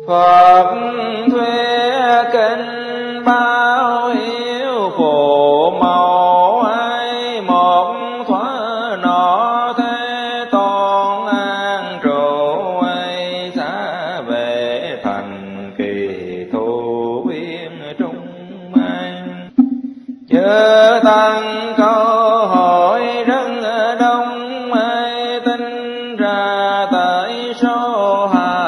Phật thuê kinh bao hiếu phụ mẫu ấy, một thoa nọ thế tôn an trụ ấy, xa về thành kỳ thu viên trung an. Chớ tăng câu hỏi rất đông ấy, tính ra tới số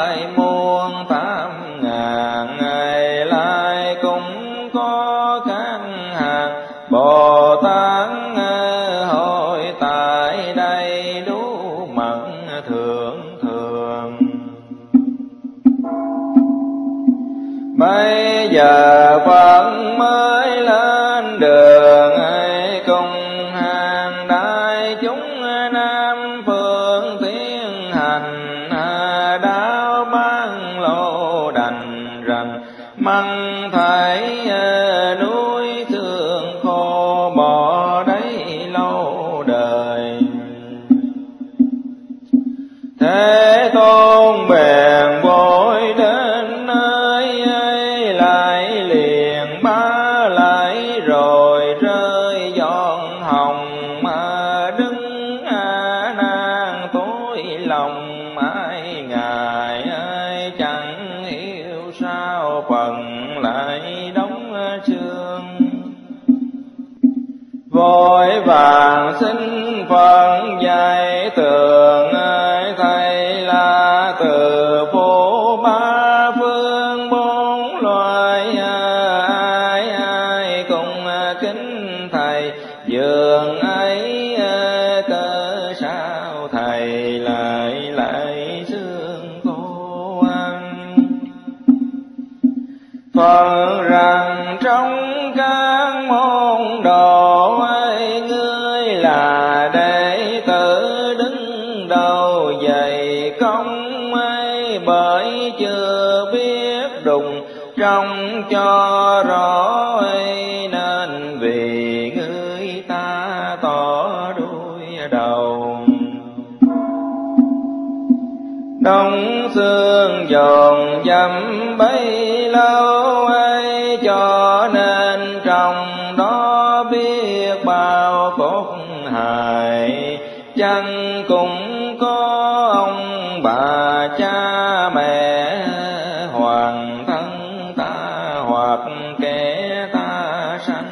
20.000 ngày lại cũng có các hàng Bồ Tát hội tại đây đủ mật thượng thường. Bây giờ Phật mới lên đường ấy, cùng hàng đại chúng Nam phương tiến hành, đạo ban lộ đành rằng măng thấy núi thương khô bỏ đấy lâu đời. Thế Tôn bèn vội đến nơi ấy, lại liền bá lại rồi rơi giọt hồng, mà đứng nan tối lòng ai ngài ai chẳng hiểu sao phần lại đóng xương. Vội vàng xin Phật dạy tường ơi, thầy là từ phố ba phương bốn loài, ai ai cùng kính thầy dường ấy, cớ sao thầy lại xương khô ăn. Phật rằng trong các môn đồ ấy, ngươi là đệ tử đứng đầu dày công ấy, bởi chưa biết đùng trong cho rõ ấy, nên vì ngươi ta tỏ đuôi đầu. Đông xương dồn dập bấy lâu ấy, cho nên trong đó biết bao cốt hài. Chẳng cũng có ông bà cha mẹ, hoàng thân ta hoặc kẻ ta sanh.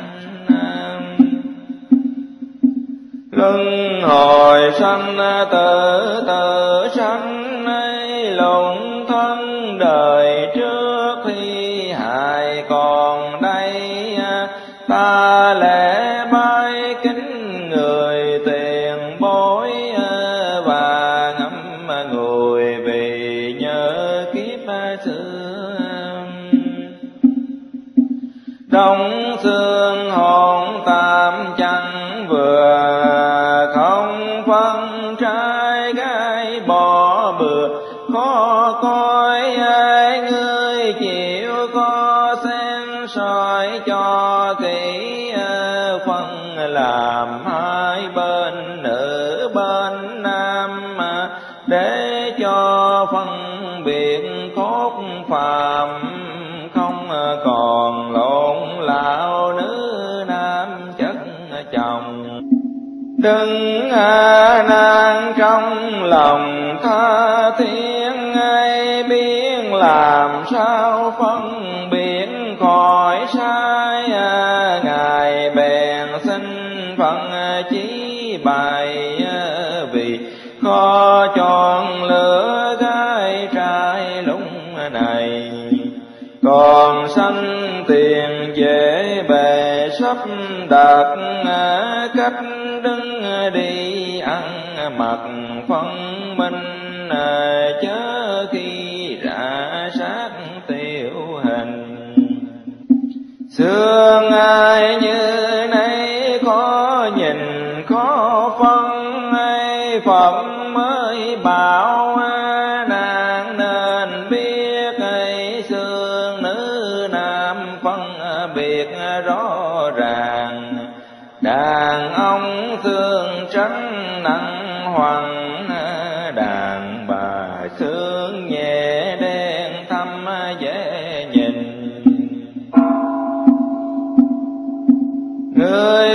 Luân hồi sanh tự sanh ấy, lụng thân đời trước khi hài còn đây. Ta lễ bái kính người tiền bối, và ngắm người vì nhớ kiếp xưa. Đông xương hồn tam chẳng vừa, không phân trai gái bỏ bừa. Khó coi ai ngươi chịu có xem soi cho kỹ, phân làm hai bên nữ bên nam, để cho phân biệt cốt phàm, không còn lộn lão nữ nam chất chồng. Đừng nan trong lòng tha thiên ai, biết làm sao phân biệt khỏi sai. Ngài bèn xin phân chí bày, vì khó chọn lựa gái trai lúc này. Còn sanh tiền dễ bề sắp đặt, cách đứng đi ăn mặc phân minh. Chớ khi rã sát tiêu hình, xương ai như nay khó nhìn khó phân. Phật mới bảo nàng nên biết, xương nữ nam phân biệt rõ ràng. Đàn ông xương trắng nặng hoàng, đàn bà xương nhẹ đen thâm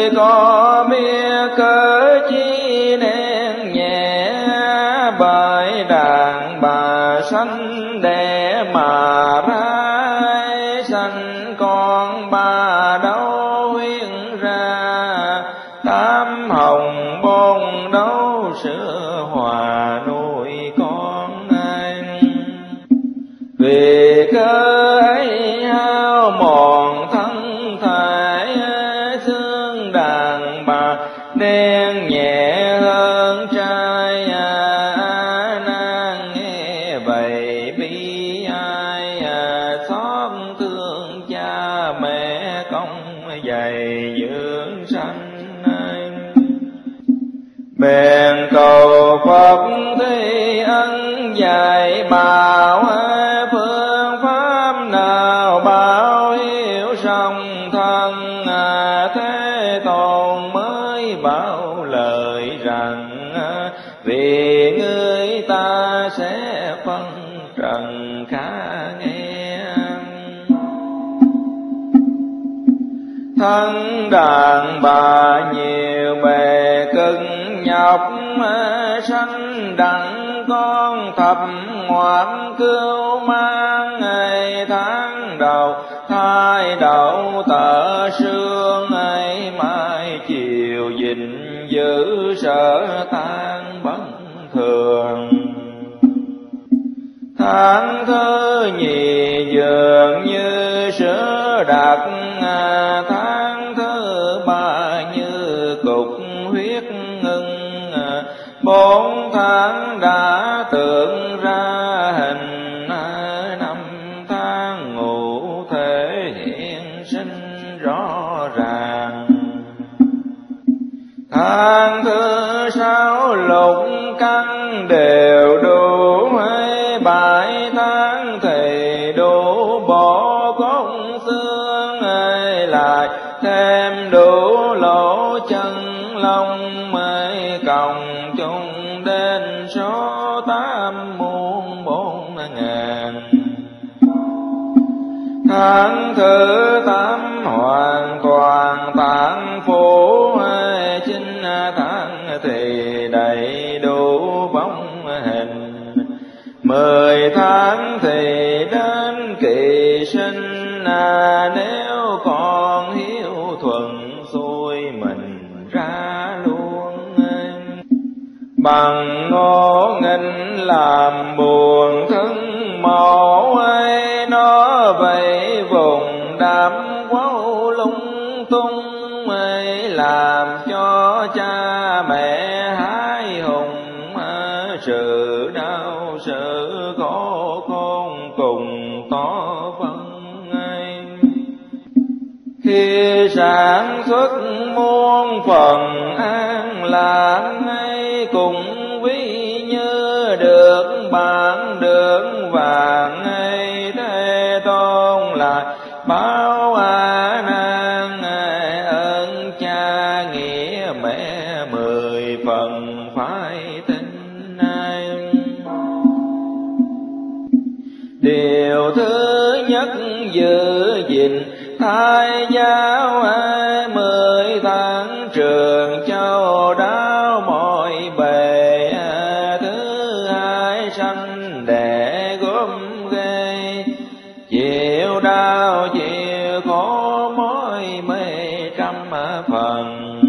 có biết cớ chi nên nhẹ, bởi đàn bà sanh đẻ mà ra, sanh con bà đâu huyên ra, tám hồng bôn đấu sữa hòa nuôi con anh. Vì cớ ấy hao mòn thân thể, xương đàn bà đen nhẹ hơn trai, nàng nghe vậy bi ai, xót thương cha mẹ công dày dưỡng sanh. Bèn cầu Phật Thế Ân dạy bảo, phương pháp nào báo hiếu song thân, Thế Tôn mới bảo lời rằng, vì người ta sẽ phân trần khá nghe. Thân đàn bà nhiều bề cực nhọc, sanh đặng con thập ngoạn cưu mang, ngày tháng đầu thai đậu tợ sương, mai chiều gìn giữ sở tan bất thường. Tháng thứ nhì dường như sữa đặc, tháng thứ ba như cục huyết ngưng, 4 tháng đã tưởng ra hình, 5 tháng ngủ thể hiện sinh rõ ràng. Tháng thứ 6 lục căng đều đủ, 7 tháng thì đủ bộ cốt xương, lại thêm đủ lỗ chân lông, cộng chung đến số 84000. Tháng thứ 8 hoàn toàn tạng phủ, 9 tháng thì đầy đủ bóng hình, 10 tháng thì đến kỳ sinh, nếu còn hiếu thuận xuôi mình ra luôn. Bằng ngô nghinh làm buồn thân mẫu, nó vậy vùng đám quấu lung tung, làm cho cha mẹ hái hùng, sự đau sự khổ khôn cùng to phân. Khi sản xuất muôn phần an lạc, cùng ví như được bạc được vàng, Thế Tôn lại báo nan, ơn cha nghĩa mẹ 10 phần phải tin. Điều thứ nhất giữ gìn thai giáo, 10 tháng trường châu đáo mọi bề, thứ hai sanh đẻ gốm ghê, chịu đau chịu khổ mỗi mấy trăm phần.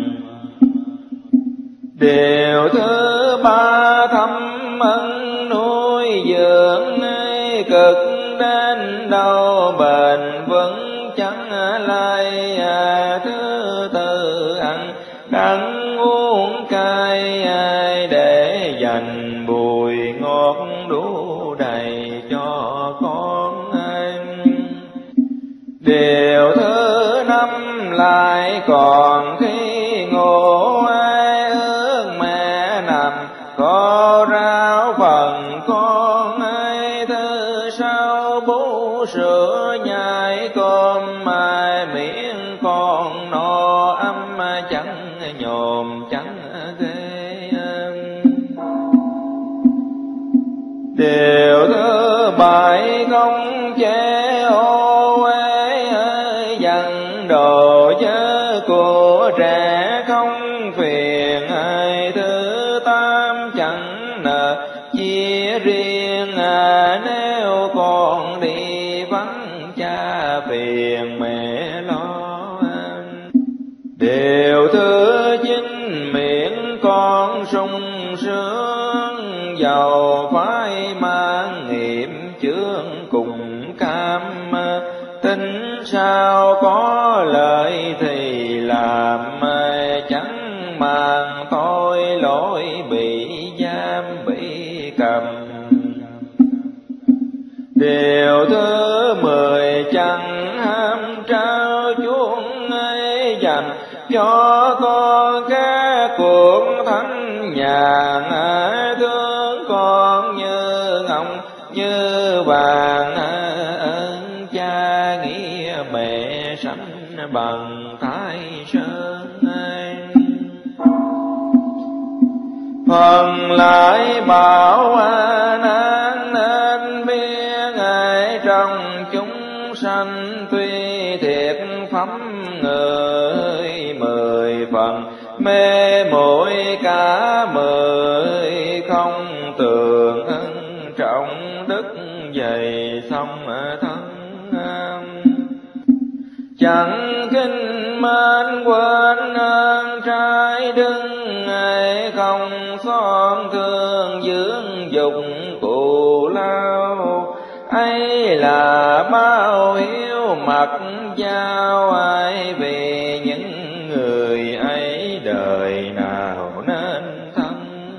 Điều thứ ba thâm ân nuôi dưỡng, cực đến đâu bền vững chẳng lay. Thứ tư ăn đắng uống cay, để dành bùi ngọt đủ đầy cho con anh. Điều thứ năm lại còn khi ngủ, ước mẹ nằm có rau phần con, thứ sau bú sữa nhai cơm, miệng con no ấm chẳng nhồm chẳng ghê. Điều thứ bảy không chế ô dần đồ chớ của trẻ, chia riêng, nếu con đi vắng cha phiền mẹ lo. Điều thứ 9 miệng con sung sướng, dầu phải mang nghiệm chướng cùng cam. Tính sao có lợi thì làm, chẳng màng tội lỗi bị giam bị cầm. Điều thứ 10 chẳng ham trao chuông ấy, dành cho con các cuộc thánh nhàn. Thương con như ngọc như vàng, ơn cha nghĩa mẹ sánh bằng Thái Sơn. Phần lại bảo nan nên biết, trong chúng sanh tuy thiệt phẩm người 10 phần, mê muội cả 10 không tường ân trọng đức dày song thân. Chẳng kinh mến quên ơn trai đứng, không son thương dưỡng dục cù lao. Ấy là bao hiếu mặc giao, ai vì những người ấy đời nào nên thân.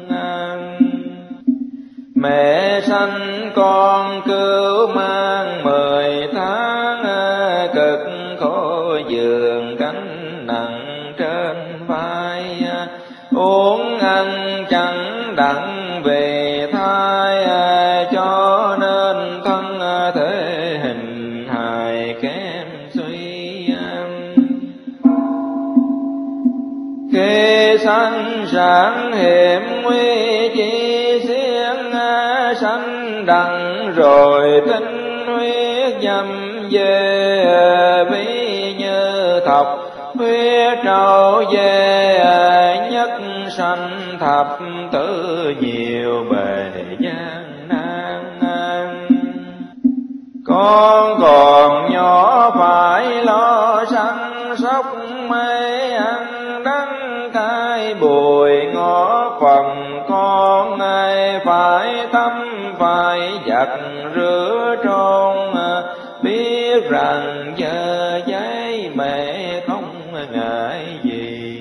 Mẹ sanh con cứu mang 10 tháng, cực khổ giường cánh nặng trên vai. Uống ăn chẳng đặng về thai, cho nên thân thể hình hài kém suy. Khi sanh sản hiểm nguy chi xiên, sanh đặng rồi tinh huyết dầm về. Ví như thọc huyết trâu về, nhất sanh thập tử nhiều bề gian nan. Con còn nhỏ phải lo săn sóc, mê ăn đắng cay bùi ngõ phần. Con ai phải tắm phải giặt rửa trôn, biết rằng giờ giấy mẹ không ngại gì.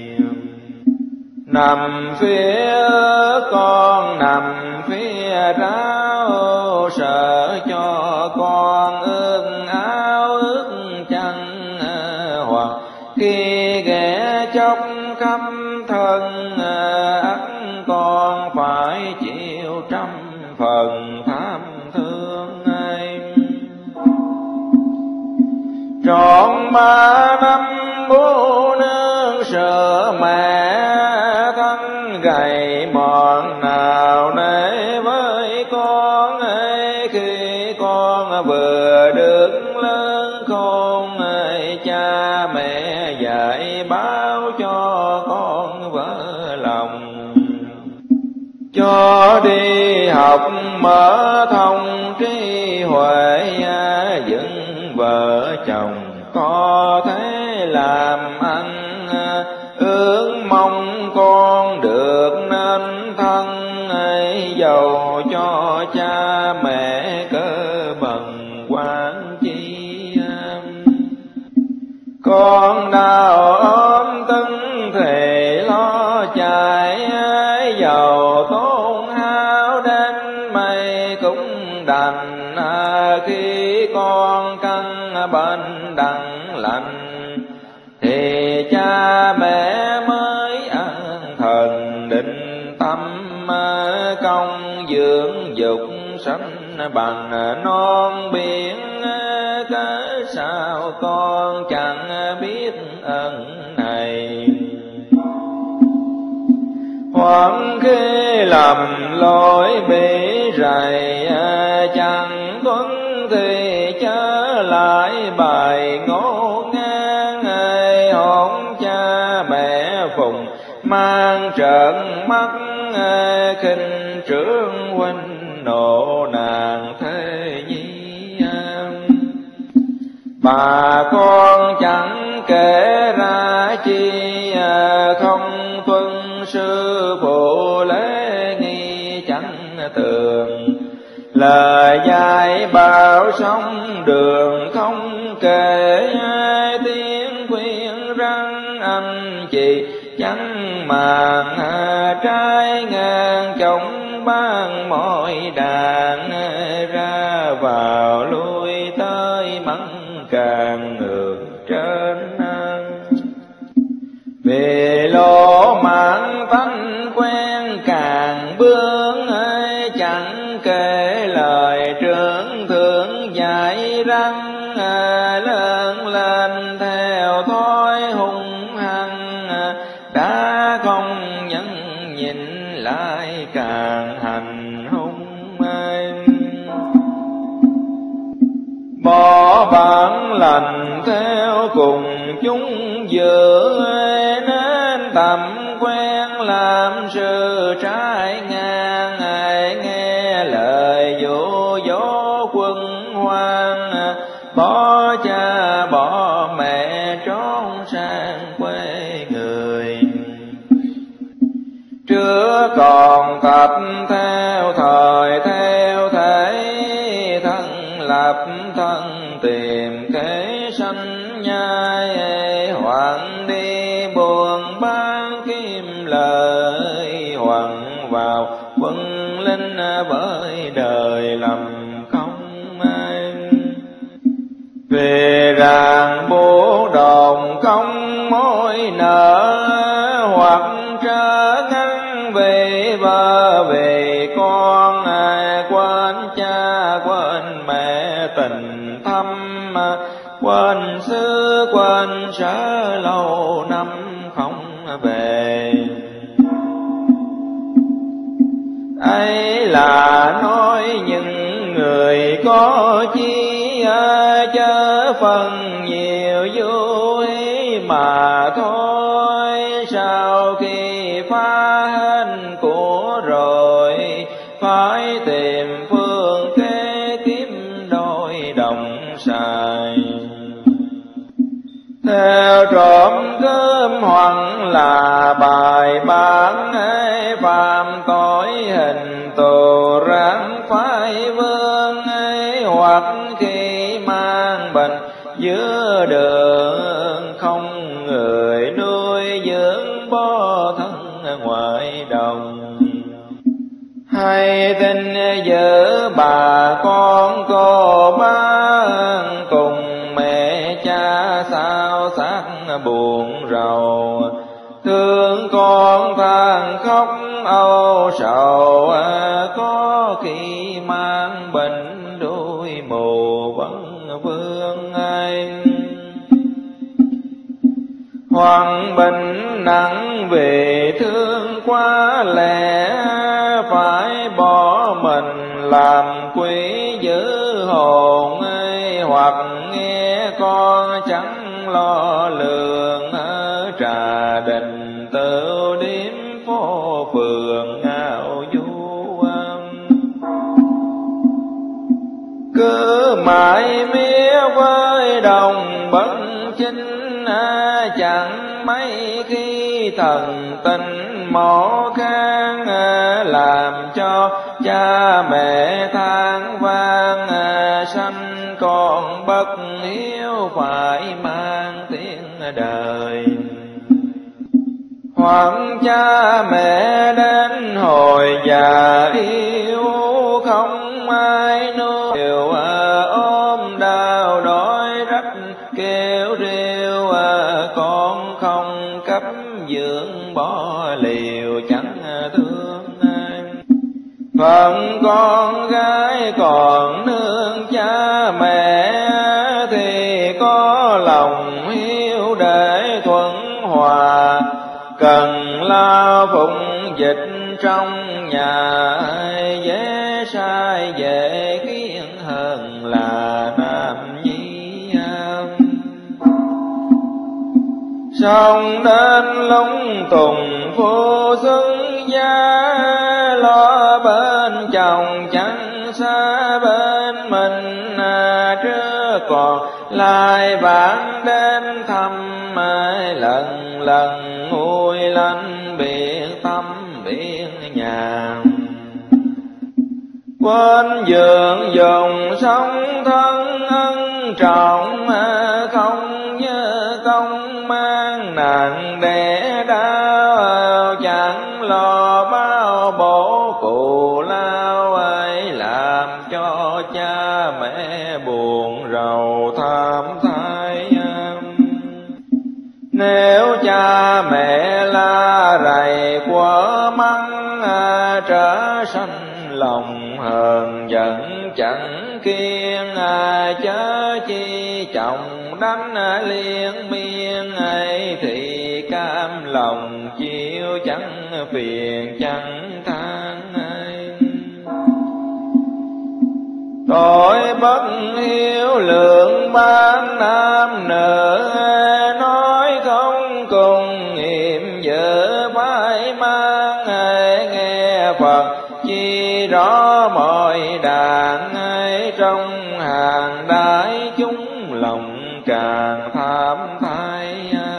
Nằm phía con nằm phía ráo, sợ cho con ướt áo ướt chân. Hoặc khi ghé chốc khắp thân, ắt con phải chịu 100 phần tham thương ai. Trọn 3 năm bố nương sợ mẹ, thân gầy mòn nào nể với con ấy. Khi con vừa được lớn khôn, cha mẹ dạy báo cho con vỡ lòng. Cho đi học mở thông trí huệ, dựng vợ chồng có thể làm ăn. Ước mong con được nên thân, giàu cho cha mẹ cơ bần quan chi. Con nào ôm tưng thì lo chạy, giàu tốn hao đến mây cũng đành. Khi con căn bệnh đặng lành, thì cha mẹ mới an thần định tâm. Công dưỡng dục sanh bằng non biển, cớ sao con chẳng biết ơn này. Hoặc khi lầm lỗi bị rầy, chẳng tuân thì chớ lại bài ngô ngang. Hôn cha mẹ phùng mang trợn mắt, khinh trưởng huynh nộ nàng thế nhi. Bà con chẳng kể ra chi, không tuân sư phụ lễ nghi chẳng tường. Lời dạy bảo sống đường không kể, tiếng khuyên răng anh chị chẳng màng. Trái ngang chổng ban mọi đàn, ra vào lui tới mắng càng ngược trên. Vì lỗ mãn tánh quen càng bướng, chẳng kể lời trưởng thượng dạy răng. Lớn lên theo thói hung hăng, đã không nhẫn nhịn lại càng hành hung. Bỏ bản lành theo cùng chúng dự, nên tầm quen làm sự trái ngang. Nghe lời dụ dỗ quân hoang, bỏ cha bỏ mẹ trốn sang quê người. Trước còn tập theo thời theo thể, thân lập thân tìm kế sanh nhai. Hoạn đi buồn bán kim lợi, hoạn vào quân linh bởi đời lầm không. Về ràng bố đồn không mối nợ, hoặc trở ngăn về vợ về con. Quên cha quên mẹ tình thâm, quên xứ quên sở lâu năm không về. Ấy là nói những người có chi, chớ phần nhiều vô ý mà thôi. Sau khi phá hết của rồi, phải tìm phương thế kiếm đôi đồng xài. Theo trộm cướp hoặc là bài bán, phạm tội hình tù ráng phải vương. Hoặc khi mang bệnh giữa đường, không người nuôi dưỡng bó thân ngoài đồng. Hay tin giữ bà con cô bác, cùng mẹ cha sao xác buồn rầu. Thương con than khóc âu sầu, có khi mang bệnh đôi mù vẫn vương anh. Hoặc bệnh nặng vì thương quá lẽ, phải bỏ mình làm quỷ giữ hồn. Hoặc nghe con chẳng lo lường, trà đình tự điếm phố phường ngạo du. Cứ mãi mía với đồng bất chinh, chẳng mấy khi thần tình mỏ khang. Làm cho cha mẹ than vang, sanh con bất hiếu phải mang tiếng đời. Hoặc cha mẹ đến hồi già yếu, không ai nuôi. Đều ôm đau đói rách kêu rêu, con không cấp dưỡng bỏ liều chẳng thương ai. Phận con gái còn nương cha mẹ, thì có lòng hiếu để thuận hòa. Cần lao phụng dịch trong nhà, dễ sai dễ khiến hơn là nam nhi. Xong đến lung tùng vô xuân gia, lo bên chồng chẳng xa bên mình. Trước còn lại bạn đến thăm, lần lần nguôi lạnh biệt tâm biệt nhà. Quên giường dùng sống thân ân trọng, không nhớ công mang nặng đẻ đau. Chẳng lo bao bổ cụ lao ấy, làm cho cha mẹ buồn rầu thảm thai. Nếu cha mẹ la rầy quá mắng, trở sanh lòng hờn giận chẳng kiêng. Chớ chi chồng đánh liên miên ấy, thì cam lòng chịu chẳng phiền chẳng than. Tội bất hiếu lượng ban nam nữ, nói không cùng nghiệm vợ phải mang. Nghe Phật chi rõ mọi đàn, trong hàng đại chúng lòng càng tham thai.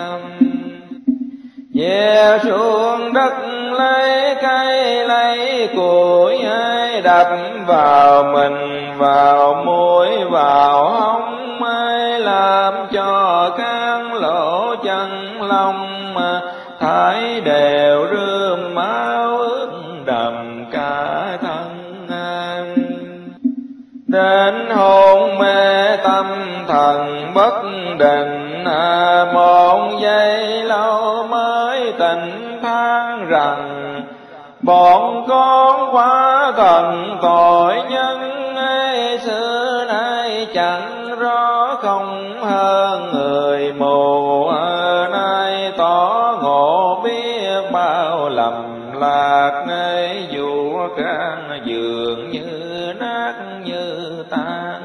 Về xuống đất lấy cây lấy củi, đập vào mình vào mũi vào hông, làm cho can lỗ chân lòng thải đều rơm máu ướt đầm cả thân. Đến hôn mê tâm thần bất định, một giây lâu mới tỉnh than rằng bọn con quá thần tội nhân. Xưa nay chẳng rõ không hơn người mù, nay tỏ ngộ biết bao lầm lạc. Dù can dường như nát như tan.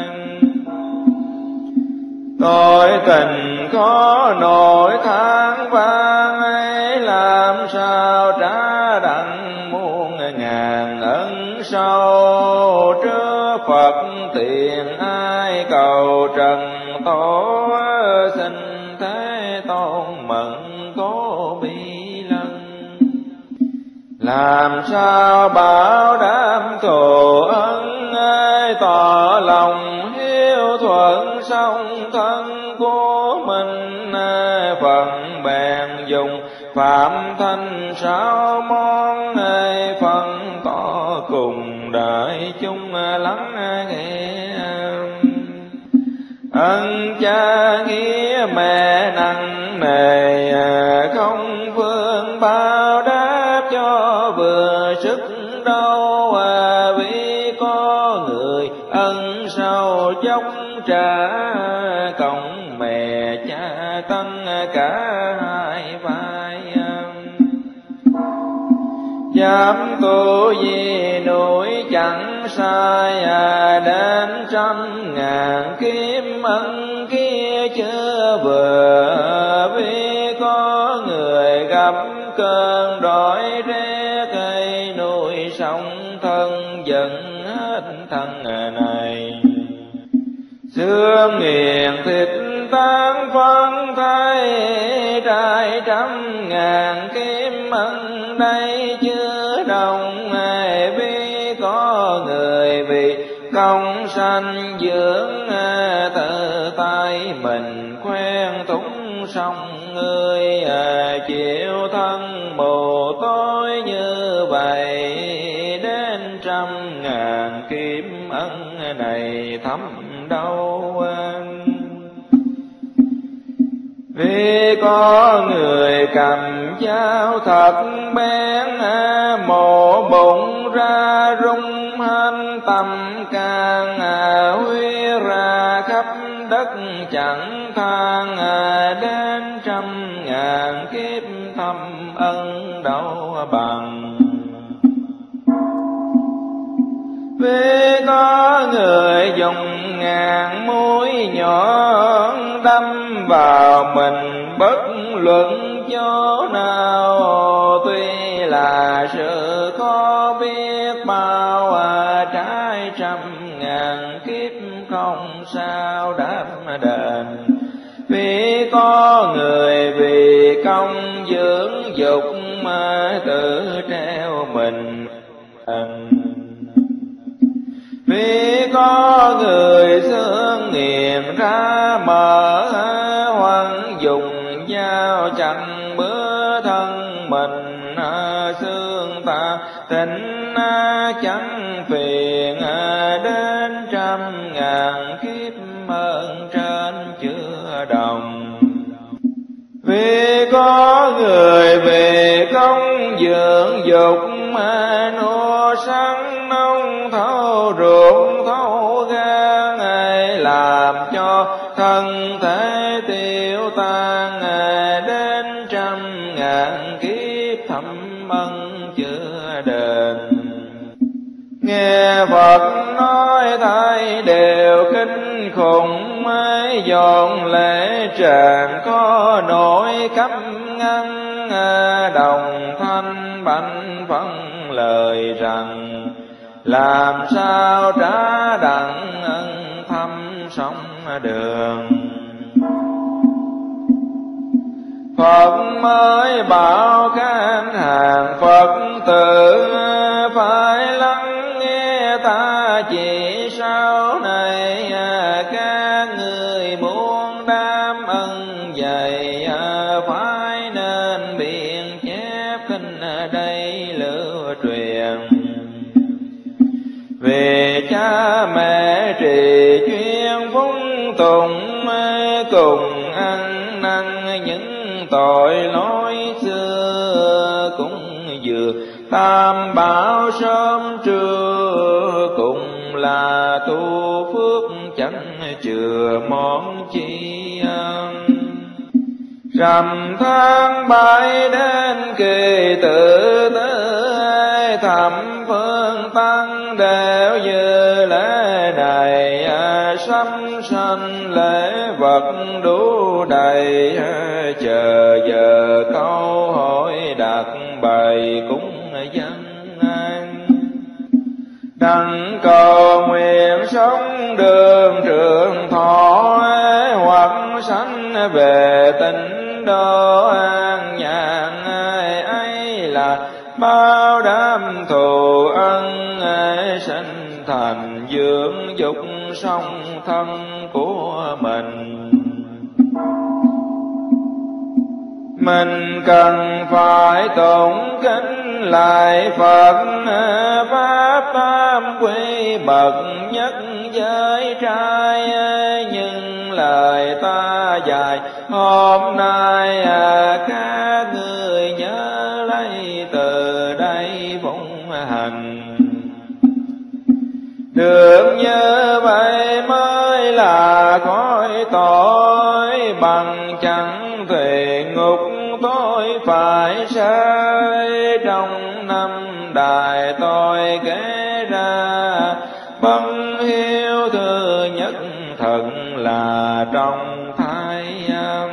Tội tình khó nổi tháng vang, làm sao trả đặng muôn ngàn ân sâu. Trước Phật tiền ai cầu trần tổ, xin Thế Tôn mẫn cố bi lân. Làm sao bảo đảm thù ân, tỏ lòng hiếu thuận song thân của mình. Phần bèn dùng phạm thanh 6 món, phân tỏ cùng đại chúng lắng nghe. Ân cha nghĩa mẹ nặng nề, không phương bao đáp cho vừa sức đâu. Vì có người ân sâu dốc trả, cộng mẹ cha tân cả hai vai. Dám tu gì núi chẳng sai, đến 100.000 kiếm ân kia chưa vừa. Vì có người gặp cơn đói rét, cây nuôi sống thân dần hết thân này. Xương nghiền thịt tan phân thay, trai 100.000 kiếm ân đây chưa đồng. Vì có người vì công sanh dưỡng, tự tay mình khoen túng xong người. Chịu thân mù tối như vậy, đến 100.000 kiếm ân này thấm đâu. Vì có người cầm dao thật bén, mổ bụng ra rung hên tâm can. Huy ra khắp đất chẳng than, đến 100.000 kiếp thâm ân đâu bằng. Vì có người dùng ngàn mũi nhọn, đâm vào mình bất luận chỗ nào. Tuy là trái 100.000 kiếp không sao đáp đền. Vì có người vì công dưỡng dục mà tự treo mình. Vì có người xương nghiền ra mở hoang dùng dao chặt bữa thân mình. Xương ta tỉnh chẳng phiền đến 100.000 kiếp ơn trên chưa đồng. Vì có người về công dưỡng dục mà nuôi sáng nông thấu ruộng thấu gan, làm cho thân thể tiêu tan đến 100.000 kiếp thâm ân chưa đền. Nghe Phật nói thay đều kinh khủng, dọn lễ tràng có nỗi cấm ngăn. Đồng thanh bạch phân lời rằng, làm sao trả đặng ân thâm sông đường. Phật mới bảo các hàng Phật tử phải lắng nghe ta chỉ sau này. Các người muốn đam ân dày phải nên biện chép kinh đây lưu truyền. Về cha mẹ trì chuyên phúng tùng cùng ăn năn những tội lỗi xưa. Cũng vừa tam bảo sớm trưa, cùng là tu phước chẳng chừa món chi ăn. Rằm tháng 7 đến kỳ tự tới, thẩm phương tăng đều dự lễ này. Sắm sanh lễ vật đủ đầy, chờ giờ câu hỏi đặt bày cúng dân an. Đặng cầu nguyện sống đường trường thọ, hoặc sanh về tịnh độ an nhàn. Ấy là bao đám thù ân, sinh thành dưỡng dục song thân của mình. Mình cần phải tụng kính lại Phật, pháp tam quy bậc nhất giới trai. Nhưng lời ta dạy hôm nay, các người nhớ lấy từ đây phụng hành. Được như vậy mới là cõi tội, bằng chẳng về ngục tôi phải sai. Trong năm đại tôi kể ra, bất hiếu thứ nhất thật là trong thai âm.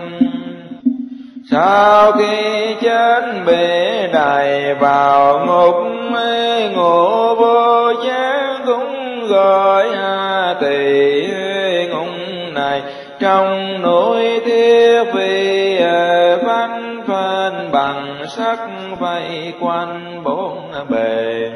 Sau khi chết bị đày vào ngục, ngộ vô giác cũng gọi tỳ ngục này. Trong núi Thiết Phi phanh phên bằng sắt vây quanh bốn bề.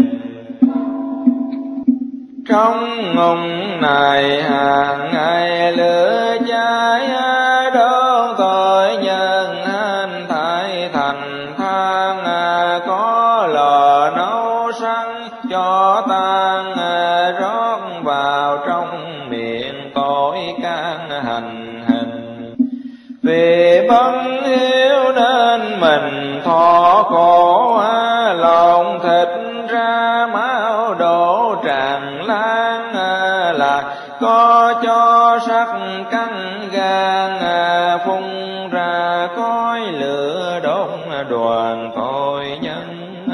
Trong ngục này hàng ngày lửa cháy, đốt tội nhân hành thải thành than. Có lò nấu sẵn cho tan, rót vào trong miệng tội can hành hình. Vì bất hiếu nên mình thọ khổ, lộn thịt ra máu đổ tràn lan. Là có cho sắc cắn gan, phun ra khói lửa đốt đoàn tội nhân.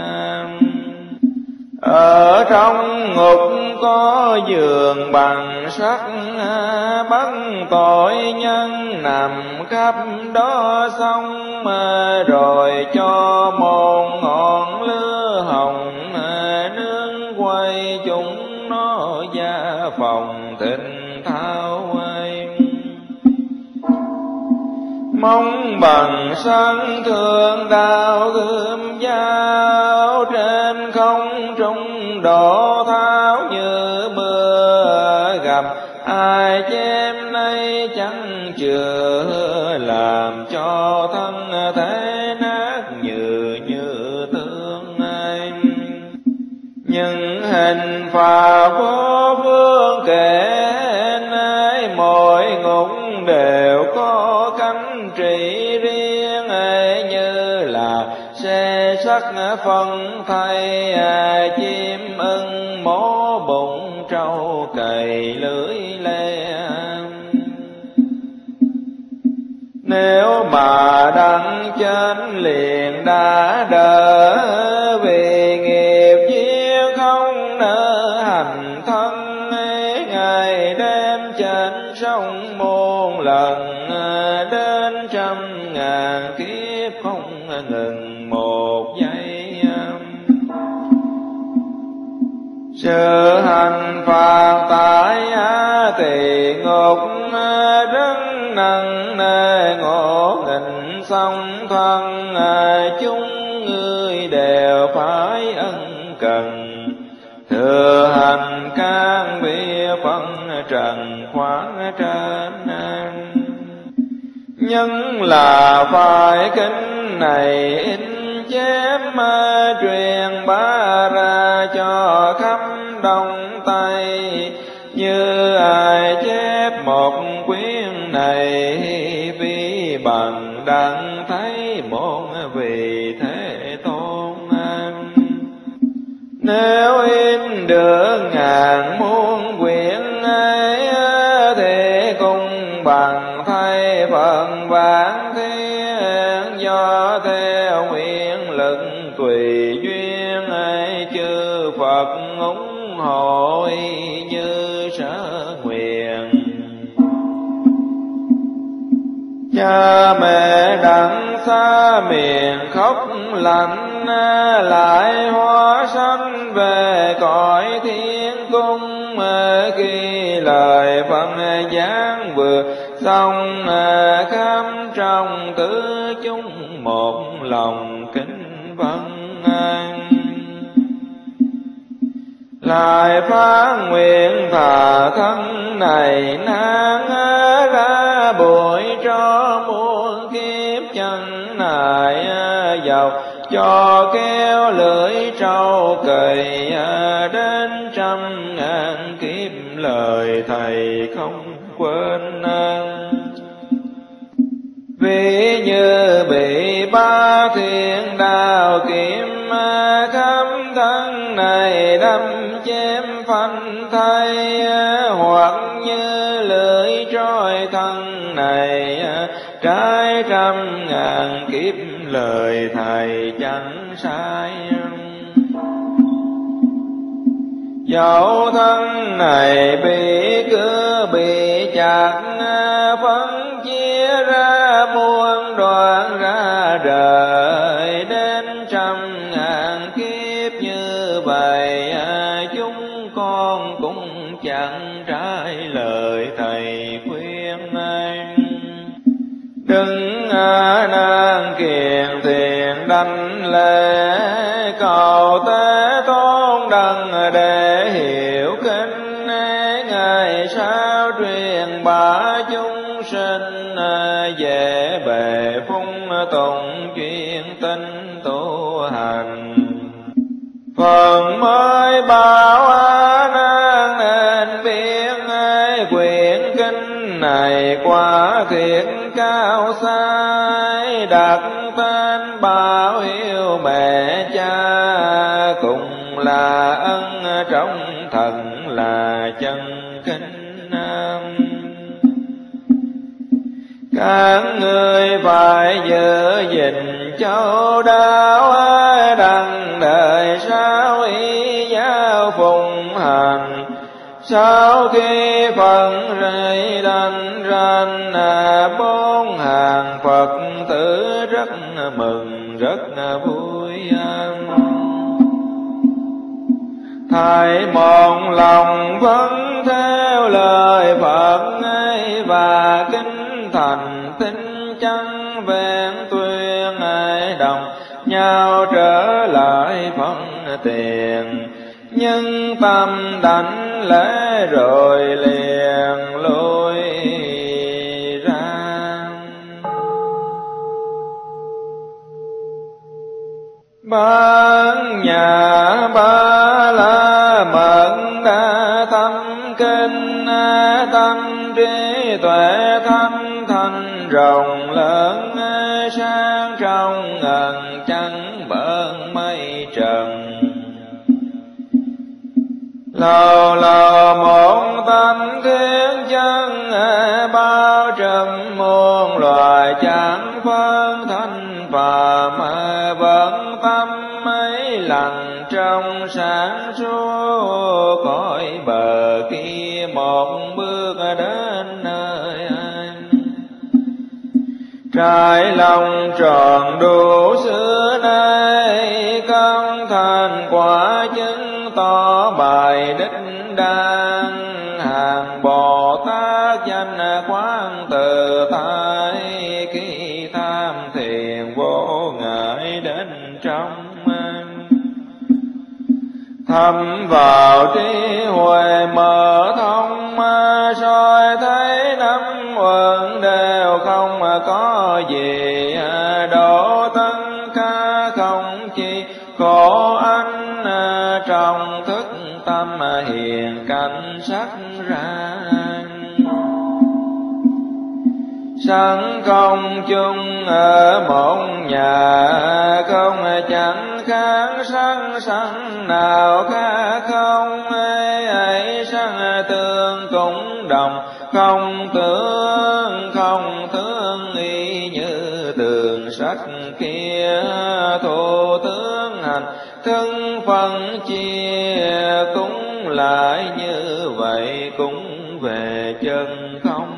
Ở trong ngục có giường bằng sắt, bắt tội nhân nằm khắp đó xong. Rồi cho một ngọn lửa hồng nướng quay chúng nó gia phòng thịnh thao ai. Mong bằng sân thượng đạo gươm giao, trên không trung đổ tháo như mưa. Gặp ai chém nay chẳng chừa, làm cho thân thể nát như tương ai. Nhưng hình phạt vô phương kể nay, mỗi ngục đều có cánh trị riêng ấy, như là xe sắt phân thay chim ưng mổ bụng trâu cày lưỡi le. Nếu mà đặng chân liền đã đỡ, vì nghiệp duyên không nỡ hành thân ấy. Ngày đêm trên sông muôn lần, đến 100.000 kiếp không ngừng một giây. Sự hành phạt tại tỳ ngục rất nặng nề, ngộ nghịch song thân chúng người đều phải ân cần. Thừa hành can biệt phân trần khoáng trên, nhưng là phải kinh này in chép truyền bá ra cho khắp Đông Tây. Như ai chép một quyển này, vì bằng đặng thấy một vị Thế Tôn. Nếu in được ngàn muôn quyển ấy, thì cùng bằng thay phần vãn thiên. Do theo nguyện lực tùy duyên ấy, chư Phật ủng hộ như sở nguyện. Cha mẹ đặng xa miền khóc lạnh, lại hóa sanh về cõi thiên cung. Khi lời Phật giảng vượt xong, khắp trong tứ chúng một lòng kính vâng. Lại phát nguyện thà thân này nan, ra bụi cho muôn kiếp chân này. Dọc cho kéo lưỡi trâu cày, đến 100.000 kiếp lời Thầy không quên. Vì như bị ba thiên đao kiếm, khắp thân này đâm chém phanh thay. Hoặc như lưỡi trói thân này, trái 100.000 kiếp lời Thầy chẳng sai. Dẫu thân này bị cứ bị chặt, phân chia ra muôn đoạn ra đời. Đến 100.000 kiếp như vậy, chúng con cũng chẳng trái lời Thầy khuyên. Đừng nan kiền thiền đảnh lễ, cầu Thế Tôn đặng để hiểu kinh. Ngày sau truyền bá chúng sinh, về bề phung tùng chuyên tinh tu hành. Phần mới bảo nan nên biết, quyển kinh này quá thiệt cao sai. Đặt tên bảo hiếu mẹ cha, cùng là ân trong thần là chân kinh. Các người phải giữ gìn châu đáo, đặng đời sau ý giáo phụng hành. Sau khi phận rơi đành ranh, bốn hàng Phật tử rất mừng rất vui. thầy một lòng vẫn theo lời Phật ấy, và kính thành tín chân vẹn tuyên ấy, đồng nhau trở lại phân tiền. Nhưng tâm đảnh lễ rồi liền lui ra. Ban nhà Ba La Mật đã tâm kinh, tâm trí tuệ thanh thanh rộng lớn, sáng trong ngần chẳng bận mây trần. Lâu lâu một tâm thiên chân, bao trùm muôn loài chẳng phân thanh phàm, vẫn tâm ấy lặng trong sáng suốt, cõi bờ kia một bước đến nơi anh. Trái lòng tròn đủ xưa nay, công thành quả chứng tỏ bài đích đang. Hàng Bồ Tát danh quán tự tại, khi tham thiền vô ngại đến trong anh. Thâm vào trí huệ mở thông, soi thấy năm uẩn đều không có gì, độ tất cả không chi khổ anh. Trong thức tâm hiền cảnh sắc ra, sanh không chung ở một nhà, không chẳng khác sanh sanh nào khác không. Ấy sanh tương cũng đồng, không tướng y như tường sắt kia. Thủ tướng hành thân phân chia, cũng lại như vậy cũng về chân không.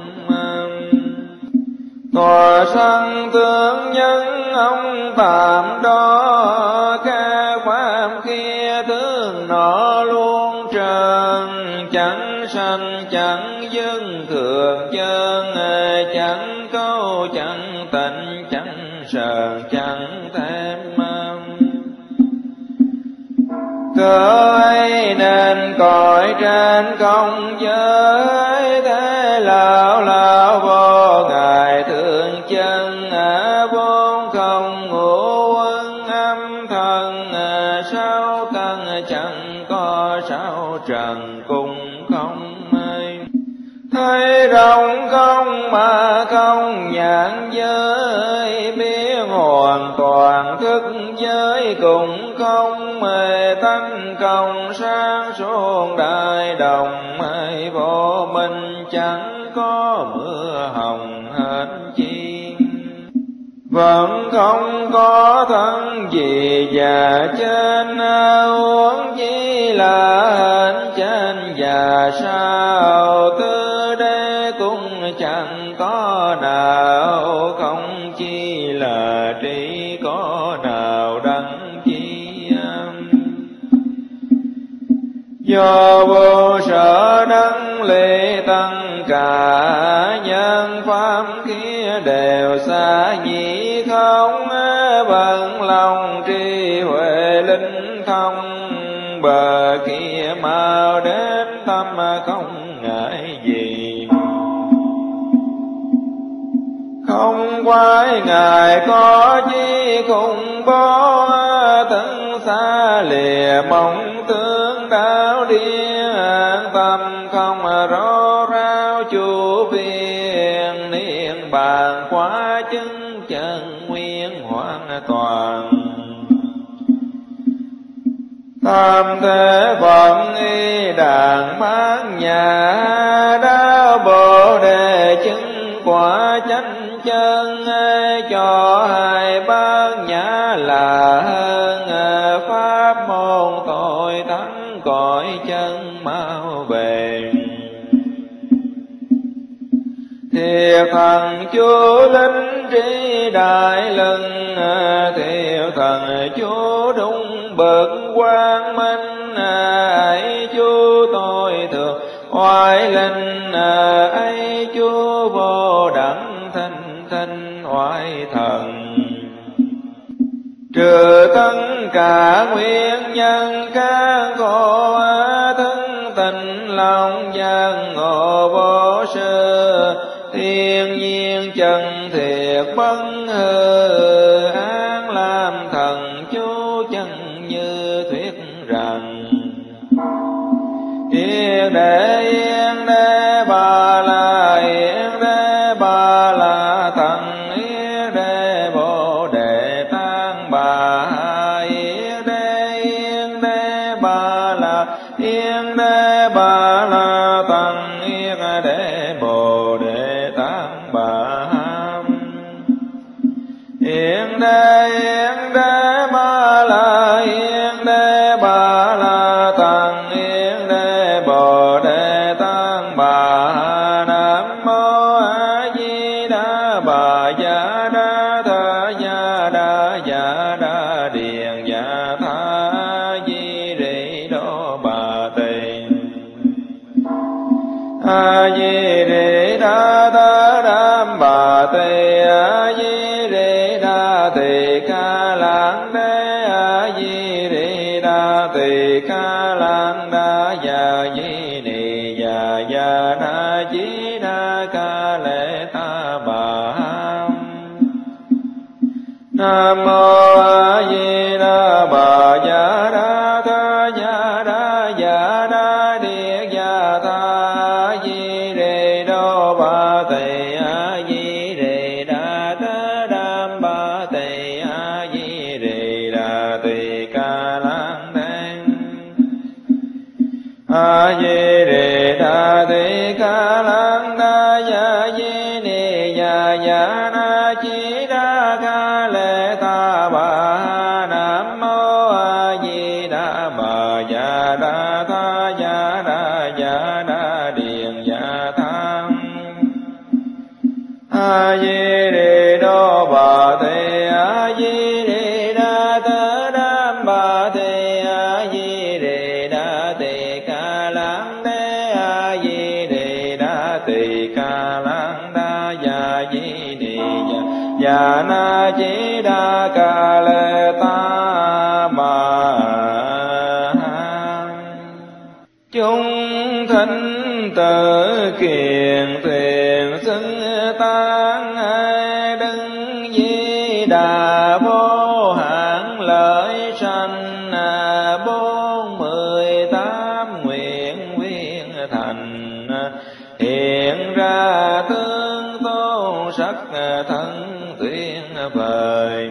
Tòa sanh tướng nhân ông tạm đó, các pháp kia tướng nọ luôn trần. Chẳng sanh chẳng dưng thường chân, chẳng câu chẳng tịnh chẳng sờn chẳng thêm. Cớ ấy nên cõi trên không giới, thế lão lão vô ngài thương chân. Vốn không ngũ uẩn âm thần, sáu căn chẳng có sáu trần cũng không ai. Thấy rộng không mà không nhãn giới, biết hoàn toàn thức giới cũng không. Tánh không sáng suốt đại đồng, vô minh chẳng có mưa hồng hết chi. Vẫn không có thân gì và trên, huống chi là hạnh trên và sau. Tư đế cũng chẳng có nào, không chi là trí có nào đắng chi. Do vô sở đấng lễ tăng cả, nhân pháp kia đều xa nhĩ không. Bận lòng trí huệ linh thông, bờ kia mau đến tâm không ngại gì. Không quái ngài có chi khủng bố, tấn xa lìa mong tướng đạo điên. Tâm không rô rao chủ phiền, niên bàn quá chứng chân nguyên hoàn toàn. Tam thế phận y đàn bát nhà, đáo bồ đề chứng quả chánh chân. Cho hai bát nhã là hơn, pháp môn tội thắng cõi chân mau về. Thiệt thần chú linh trí đại lưng, thiệt thần chú đúng bậc quang minh. thượng oai linh ấy chúa vô đẳng thanh thanh oai thần. Trừ tất cả nguyên nhân các khổ thân tình lòng gian ngộ vô sư, thiên nhiên chân thiệt bất hư an làm thần chú chân như thuyết rằng. Yên đế bà la yên đế bà la thần yên đế bồ đề tăng bà yên đế bà la yên đế bà la thần yên đế bồ đề tăng bà yên đế bà la yên đế bà la thần yên đế bồ đề tăng bà. Nam mô A Di Đà Bà Dạ Đa Tha Dạ Đa Dạ Đa Điền Dạ Tha Di Rị Đô Bà Tỳ A Di Rị Đa Tha Đam Bà Tỳ A Di Rị Đa Tỳ Ca Lăng Đế A Di Rị Đa Tỳ Ca Lăng Đa Dạ Di Nì Dạ Dạ Đa Di Đa Ca Lệ Ta Bà. Nam mô A Di Đà Bà Dạ Đa Tha Dạ Đa Dạ Đa Địa Dạ Tha Di Rị Đô Bà Tỳ A Di Rị Đa Tha Đam Bà Tỳ A Di Rị Đa Tỳ Ca Lăng Đế A Di Rị Đa Tỳ Ca Lăng Đa Dạ Di Nì Dạ Dạ Na Chi Đa Ca Lệ Ta Bà. Nam mô A Di Đà Bà Dạ Đa Tha Dạ Đa Dạ Đa Điền Dạ Tha A Di Rị Đô Bà Tỳ A Di Rị Đa Tha Đam Bà Tỳ A Di Rị Đa Tỳ Ca Lăng Đế A Di Rị Đa Tỳ Ca Lăng Đa Dạ Di Nì Dạ Dạ Na Chi Đa Ca Lệ Ta Bà. Chúng thánh tử kiền thuyền xưng tán Đức Di Đà vô hạn lợi sanh 48 nguyện viên thành hiện ra tương tôn sắc thân tuyên vời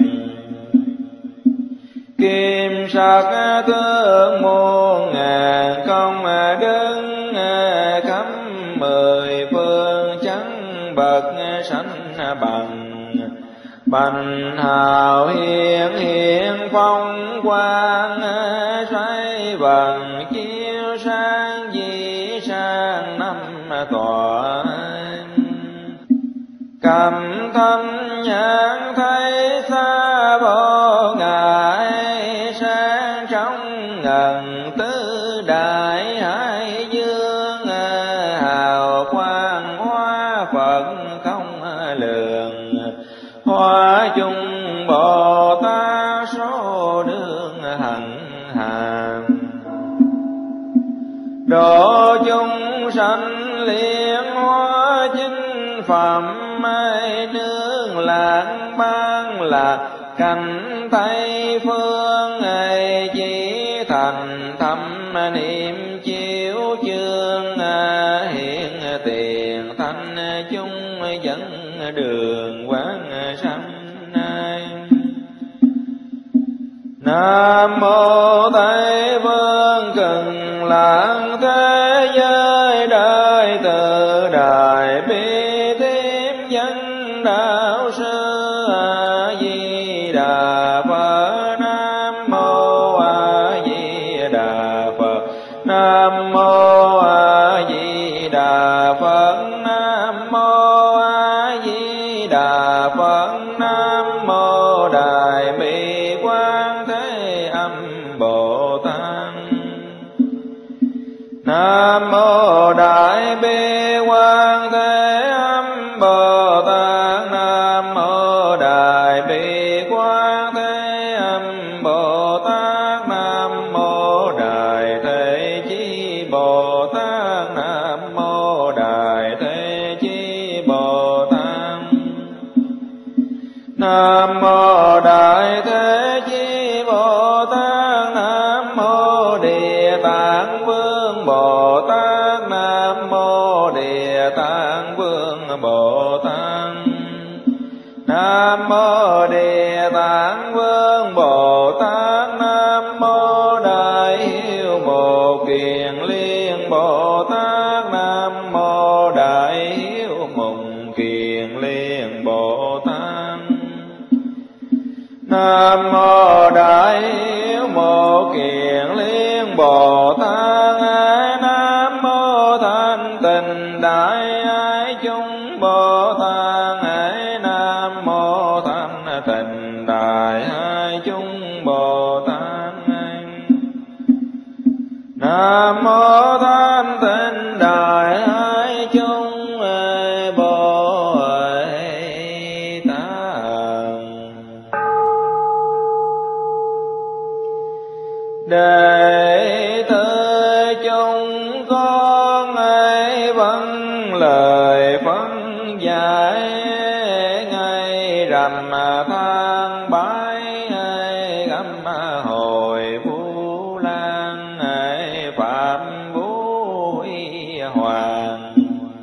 kim sắc tướng muôn ngàn công đứng khắp 10 phương chẳng bậc sanh bằng hào hiển hiện phong quang xoay vầng chiếu sáng di sang năm tòa cầm thân nhãn thấy xa vô ngại sáng trong ngần tứ đại hải dương hào quang hóa phật không lường hóa chung Bồ Tát số đương hằng hà độ chúng sanh liên hóa chính phẩm nương lạc ban là cảnh Tây phương chỉ thành thâm niệm chiếu chương hiện tiền thanh chúng dẫn đường quán sanh. Nam mô Tây Phương Cực Lạc thế giới đời từ đại bi thêm dân đạo sư A Di Đà Phật. Nam mô A Di Đà Phật. Nam mô A Di Đà Phật. Nam mô A Di Đà Phật. Nam mô Đại Bi Quán Thế Âm Bồ Tát. Nam mô Đại Bi Quan Thế Âm Bồ Tát. Nam mô Đại Bi Quan Thế Âm Bồ Tát. Nam mô Đại Thế Chí Bồ Tát. Nam mô Đại Thế Chí Bồ Tát. Nam mô Đại Thế Chí Bồ Tát. Nam mô Địa Tạng Vương Bồ Tát. Nam mô Địa Tạng Vương Bồ Tát. Nam mô Địa Tạng Vương Bồ Tát. Nam mô Đại Hiếu Một Kiền Liên Bồ Tát. Nam mô Đại Hiếu Mùng Kiền Liên Bồ Tát. Nam mô Đại Hiếu Một Kiền Liên Bồ Tát. Nam mô Thanh Tịnh Đại Ái Chúng Bồ Tát. Nam mô Thanh Tịnh Đại Ái Chúng Bồ Tát. Nam mô Thanh Tịnh Đại Ái Chúng Bồ Tát. Đệ tử chúng con vâng lời phân giải, ngày rằm tháng bái gắm hồi Vũ Lan Phạm Vũ Huy Hoàng.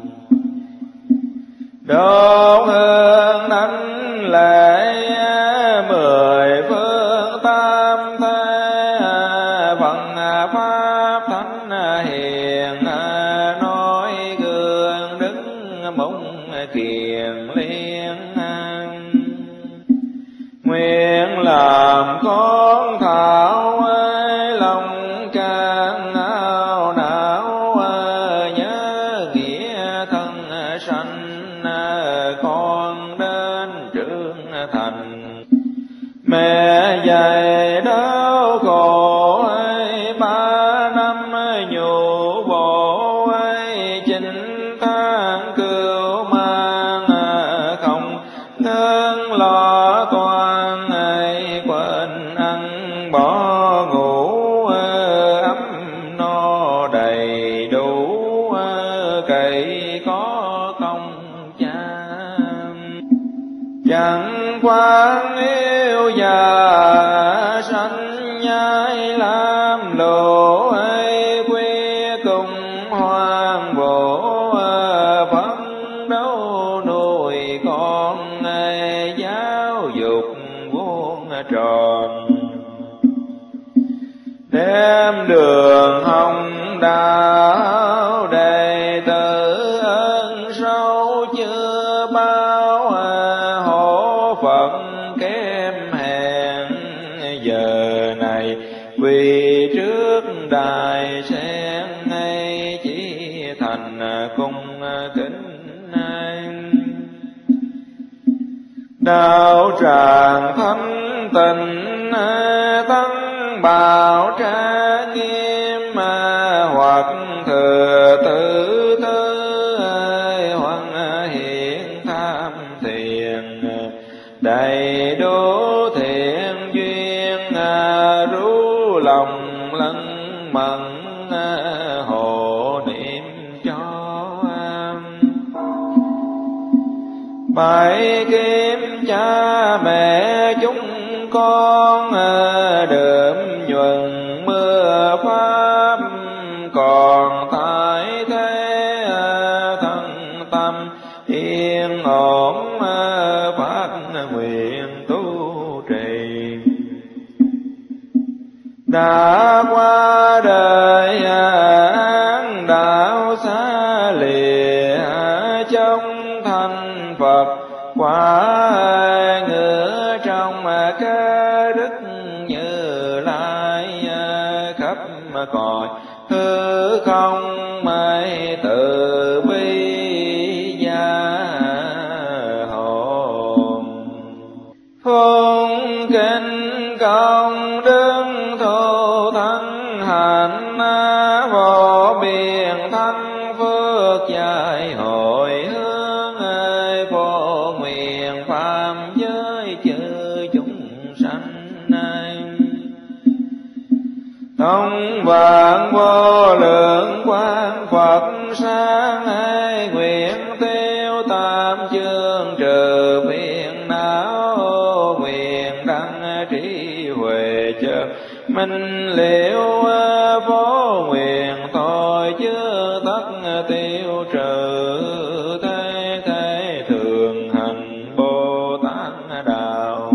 Đốt hương thánh lễ mười phương tam thế, phần pháp thánh hiền nói gương đức mong kiền liên. Nguyện làm con thảo lòng can ao não, nhớ nghĩa thân sanh con đến trưởng thành. Mẹ dạy đau khổ 3 năm nhủ bộ 9 tháng cưu mang, không ngưng lo toan quên ăn bỏ ngủ, ấm no đầy đủ cậy có công cha. Chẳng quan yêu già sanh nhai làm lộ, quy cùng hoàng bộ phấn đấu nuôi con giáo dục vuông tròn. Đem đường hồng đạo đệ tử ơn sâu chưa bao, hổ phận kém hèn giờ này vì trước đài sen ngay chỉ thành cung kính. Đạo tràng thánh tình tăng bảo tra nghiêm, hoặc thừa tự tư hoặc hiện tham thiền, đầy đủ thiện duyên rú lòng lân mẫn hộ niệm cho. Bài kiếm cha mẹ chúng con đượm nhuần mưa pháp, còn tại thế thân tâm yên ổn phát nguyện tu trì. Đã qua đời án đạo xa lìa, trong thành Phật quả ngựa trong cái đức Như Lai, khắp cõi hư không mãi từ bi gia hộ. Phụng kinh công đức thù thắng hạnh, vô biên thắng phước dài hồi hướng phổ nguyện pháp giới chư chúng sanh. Tông vạn vô lượng quang Phật sáng nguyện tiêu tam chương trừ phiền não, nguyện đăng trí huệ chợt minh liễu phổ nguyện thôi chứa tất tiêu trừ, thế thế thường hành Bồ Tát đạo.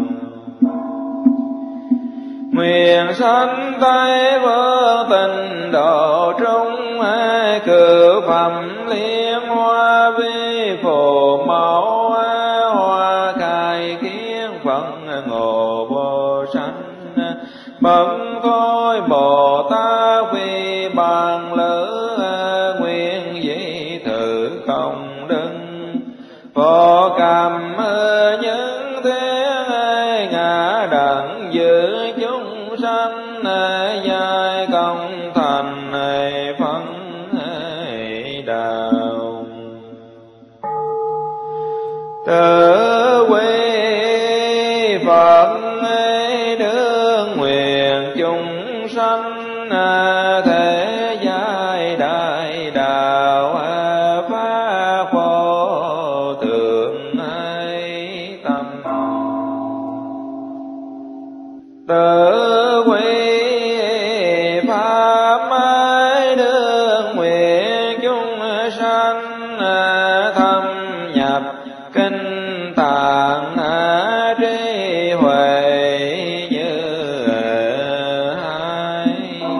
Nguyện sanh Tây vương tình độ trung, cử phẩm liên hoa vi phù mẫu, hoa khai kiến Phật ngộ vô sanh. Bậc thôi Bồ Tát vì bằng lữ, nguyện dị thử công đức phổ cầm những thế ngã đặng giữ chúng sanh, giai công thành phân đạo. Tự quy Phật đương nguyện chúng sanh, thế giai đại đạo phá vô thượng tâm. Tự quy pháp đương nguyện chúng sanh, thâm nhập kinh tạng trí huệ như hai.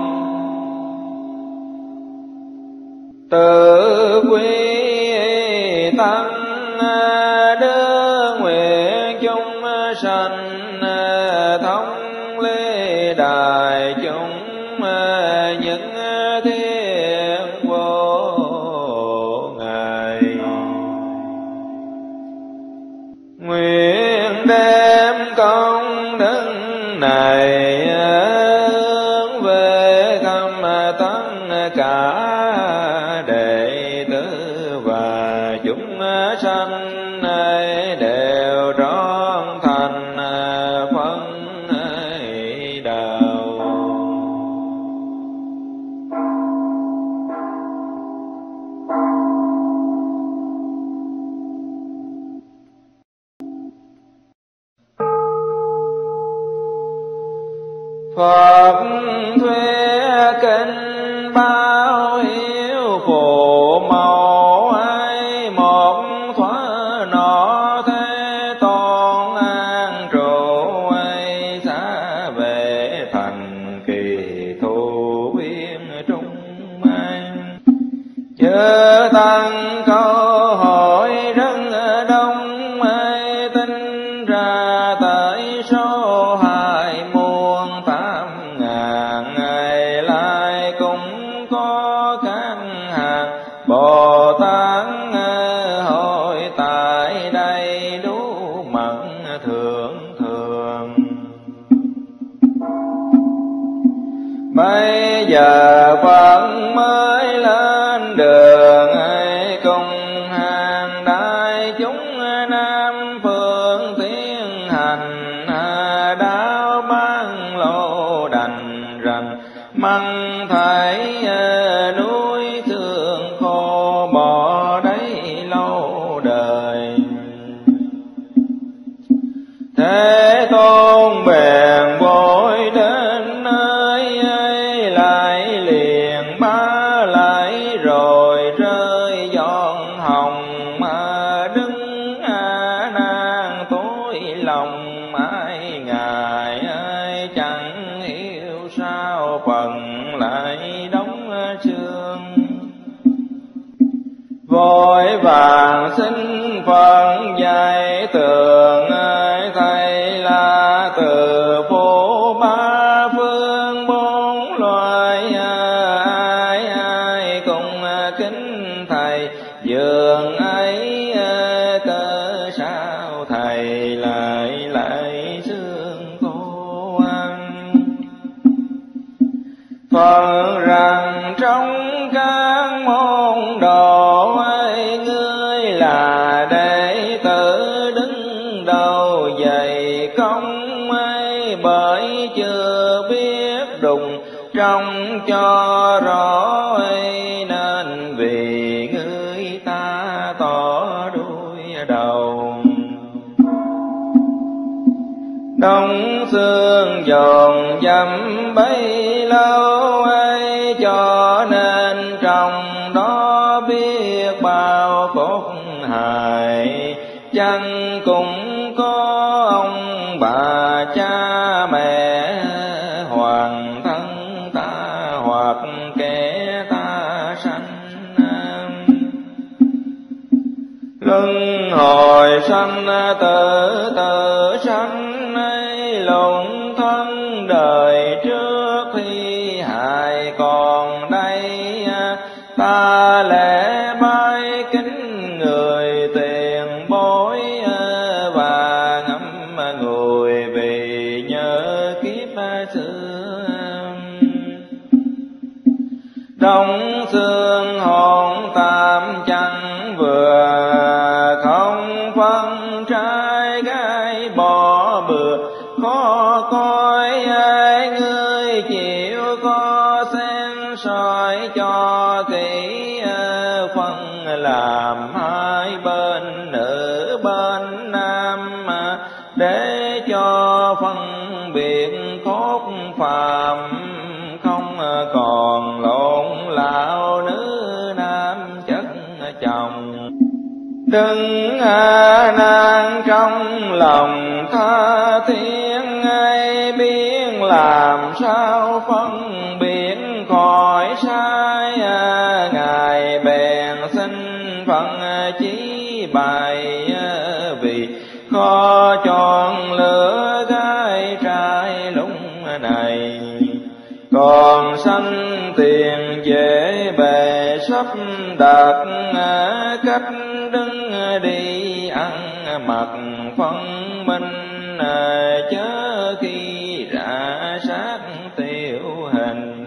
Tự quy tăng đương nguyện chúng sanh, thống lý đại chúng những thiên vô ngài. Nguyện đem công đức này hướng về khắp tất cả đệ tử và chúng sanh đều trọn thành phân đạo. Phật thuê kinh bao hiếu phù mẫu, một thoa nọ thế tôn an trụ, xa về thành kỳ thủ viên trung an. Chớ tăng câu hỏi rất đông, tin ra tới số 20.000 lại cũng có các hàng Bồ Tát hội tại đây đủ mật thượng thường. Bây giờ Phật mới lên đường cùng hàng đại chúng Nam phương tiến hành, đạo ban lộ đành rằng măng thấy núi thương khô bỏ đấy lâu đời. Thế tôn bèn vội đến nơi ấy, lại liền bá lại rồi rơi giọt hồng, mà đứng nan tối lòng ai ngài ai chẳng hiểu sao phần lại đóng xương. Vội vàng xin Phật dạy tường thầy là từ phố ba phương bốn loài, ai ai cùng kính thầy dường ấy, cớ sao thầy lại xương cô ăn. Phật rằng trong các môn độ ấy, ngươi là đệ tử đứng đầu dày công ấy, bởi chưa biết đùng trong cho rõ ấy, nên vì ngươi ta tỏ đuôi đầu. Đông xương dồn dập bấy lâu ấy, cho nên trong đó biết bao phúc hại. Chẳng cũng có ông bà cha mẹ, hoàng thân ta hoặc kẻ ta sanh. Luân hồi sanh tử tử sanh ấy, lụng thân đời trước thi hại còn đây. Ta lễ bái kính người tiền bối, và ngắm người vì nhớ kiếp xưa. Đông xương hồn tam chẳng vừa, không phân trai gái bỏ bừa. Khó coi ai ngươi chịu có xem soi cho kỹ, phân làm hai bên nữ bên nam, để cho phân biệt cốt phàm, không còn lộn lão nữ nam chất chồng. Đừng nan trong lòng tha thiên ai, biết làm sao phân biệt khỏi sai. Ngài bèn xin phận chí bày, vì khó chọn lựa gái trai lúc này. Còn sanh tiền dễ bề sắp đặt, cách đứng đi ăn mặc phân minh, chớ khi rã sát tiêu hình.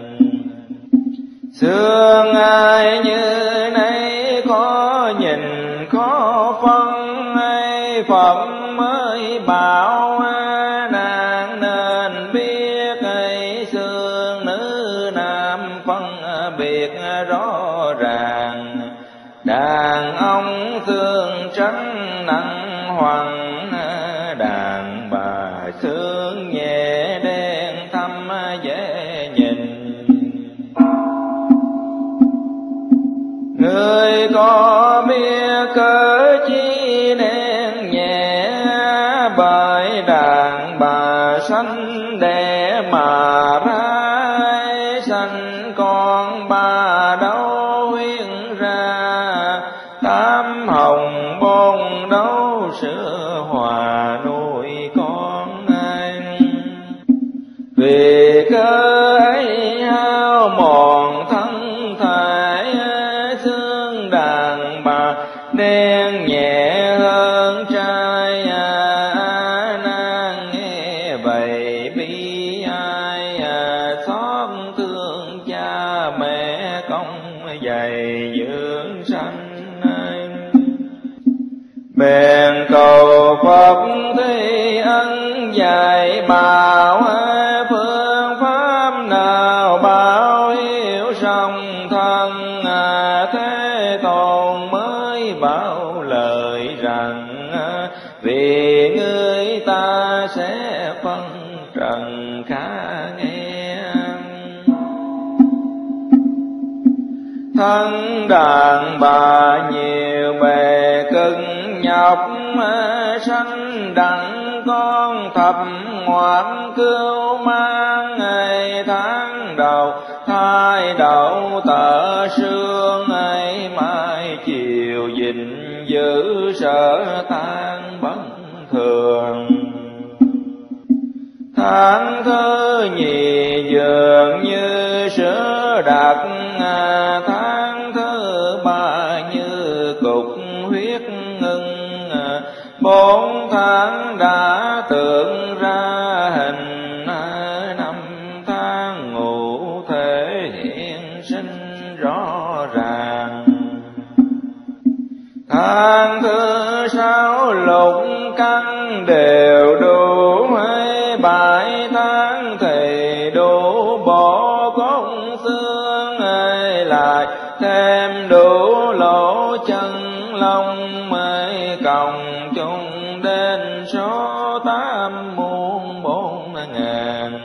Xương ai như nay khó nhìn khó phân, Phật mới bảo nàng nên biết xương nữ nam phân biệt rõ ràng. Đàn ông xương trắng nặng hoàng, đàn bà xương nhẹ đen thâm dễ nhìn. Người có biết cớ chi nên nhẹ, bởi đàn bà sanh đẻ mà ra, sanh con bà đâu huyên ra. Tám hồng bôn đấu sữa hòa nuôi con anh. Vì cớ ấy hao mòn thân thể, xương đàn bà đen nhẹ hơn trai. Nàng nghe vậy bi ai, xót thương cha mẹ công dày dưỡng sanh. Bèn cầu Phật Thế Ân dạy bảo, phương pháp nào báo hiếu song thân. Thế Tôn mới bảo lời rằng, vì ngươi ta sẽ phân trần khá nghe. Thân đàn bà nhiều bề cực nhọc, sanh đặng con thập ngoạn cưu mang. Ngày tháng đầu thai đậu tợ sương, mai chiều gìn giữ sở tan bất thường. Tháng thứ nhì dường như sữa đặc, tháng thứ ba như cục huyết ngưng. 4 tháng đã tưởng ra hình, 5 tháng ngủ thể hiện sinh rõ ràng. Tháng thứ 6 lục căn đều đủ, 7 tháng thì đủ bộ cốt xương, lại thêm đủ lỗ chân lông, cộng chung đến số 8.400.000.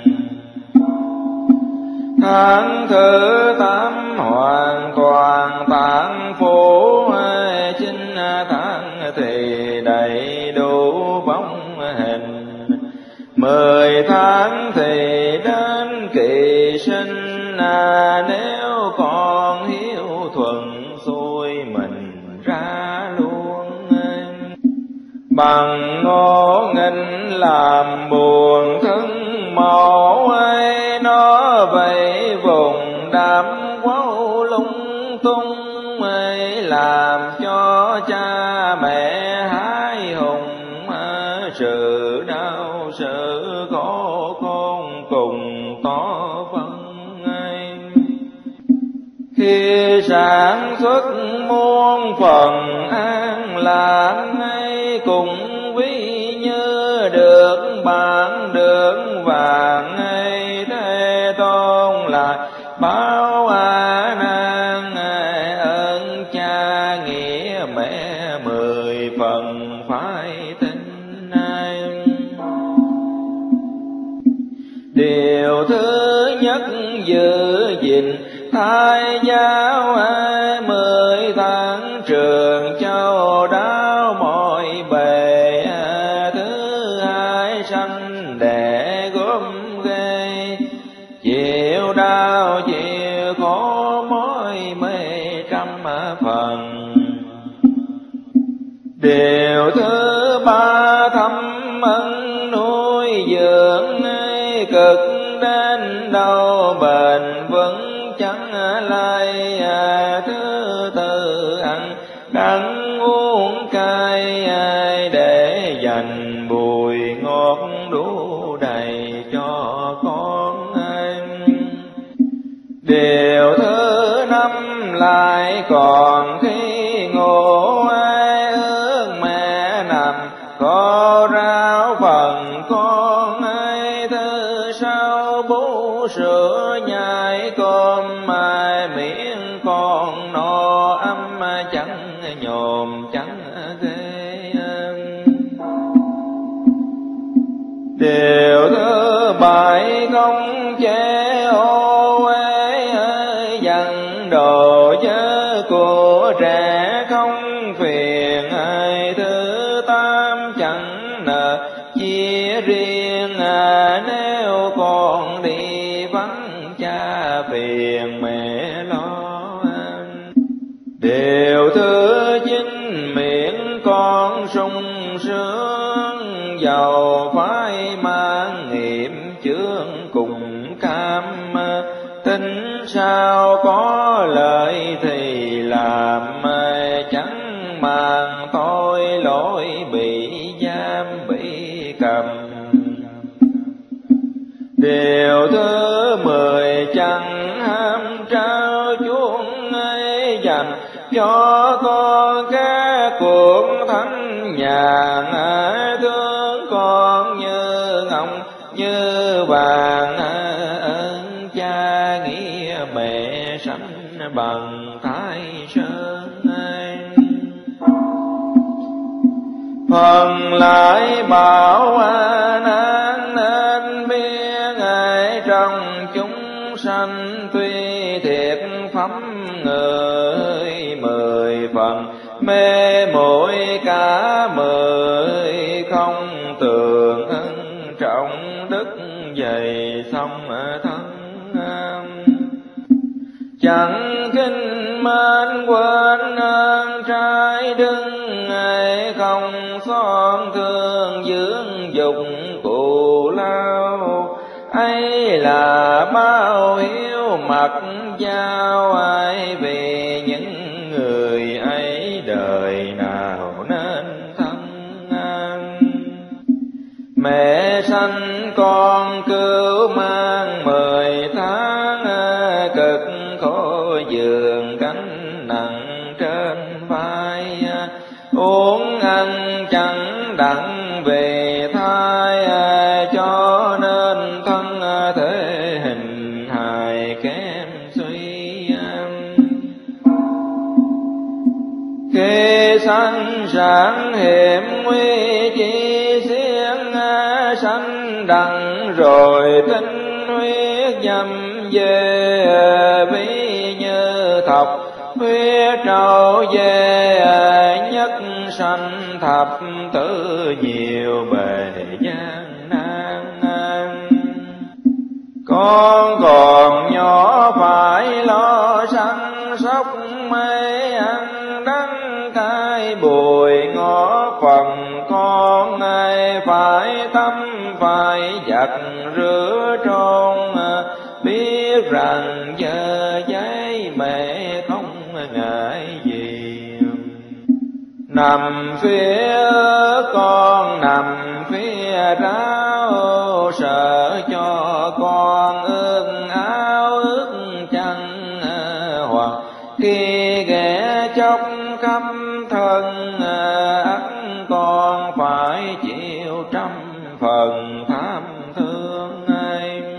Tháng thứ 8 hoàn toàn tạng phủ, 9 tháng thì đầy đủ bóng hình, 10 tháng thì đến kỳ sinh. Nếu còn hiếu thuận xuôi mình ra luôn, bằng ngô nghinh làm buồn thân mẫu, nó vậy vùng đám quấu lung tung, làm cho cha mẹ hái hùng. Sự đau sự khổ khôn cùng to phân, khi sản xuất muôn phần an lạc, cùng ví như được bạc được vàng, Thế Tôn lại báo nan, ơn cha nghĩa mẹ 10 phần phải tin. Điều thứ nhất giữ gìn thai giáo, 10 tháng trường châu đáo mọi bề. Thứ hai sanh đẻ gốm ghê, chịu đau chịu khổ mỗi mấy trăm phần. Điều thứ ba thâm ân nuôi dưỡng, cực đến đâu bền vững chẳng lay. Thứ tư ăn đắng uống cay, để dành bùi ngọt đủ đầy cho con anh. Điều thứ năm lại còn khi ngộ, ước mẹ nằm có rau phần con. Thứ sáu bú sữa nhai cơm, miệng con no ấm chẳng nhòm chẳng ghê. Điều thứ bảy không chế ô dần đồ chớ của trẻ không phiền. Thứ tám chẳng nợ chia riêng, nếu con đi vắng cha phiền mẹ lo. Điều thứ chín miệng con sung sướng, dầu phải mang nghiệm chướng cùng cam. Tính sao có lợi thì làm, chẳng màng tội lỗi bị giam bị cầm. Điều thứ 10 chẳng ham trao chuông, dành cho con các cuộc thánh nhàn. Thương con như ngọc như vàng, ơn cha nghĩa mẹ sanh bằng Thái Sơn. Phần lại bảo nan nên biết, trong chúng sanh tuy thiệt phẩm người 10 phần, mê muội cả 10 không tường ân trọng đức dày song thân. Chẳng kinh mến quên ơn trai đứng, không son thương dưỡng dục cù lao. Ấy là bao hiếu mặc giao, ai vì những người ấy đời nào nên thân. Mẹ sanh con cứu mang 10 tháng, cực khổ giường cánh nặng trên vai, uống ăn chẳng đặng về thai, cho nên thân thể hình hài kém suy. Khi sanh sản hiểm nguy chi xiên, sanh đặng rồi tinh huyết dầm về, ví như thập huyết trâu về, nhất sanh thập tử nhiều bề gian nan. Con còn nhỏ phải lo săn sóc mê ăn đắng cay bùi ngõ phần, con ai phải tắm phải giặt rửa trôn, biết rằng giờ giấy mẹ không ngại gì. Nằm phía con nằm phía ráo, sợ cho con ướt áo ướt chân, hoặc khi ghé chốc khắp thân, ắt con phải chịu trăm phần tham thương anh.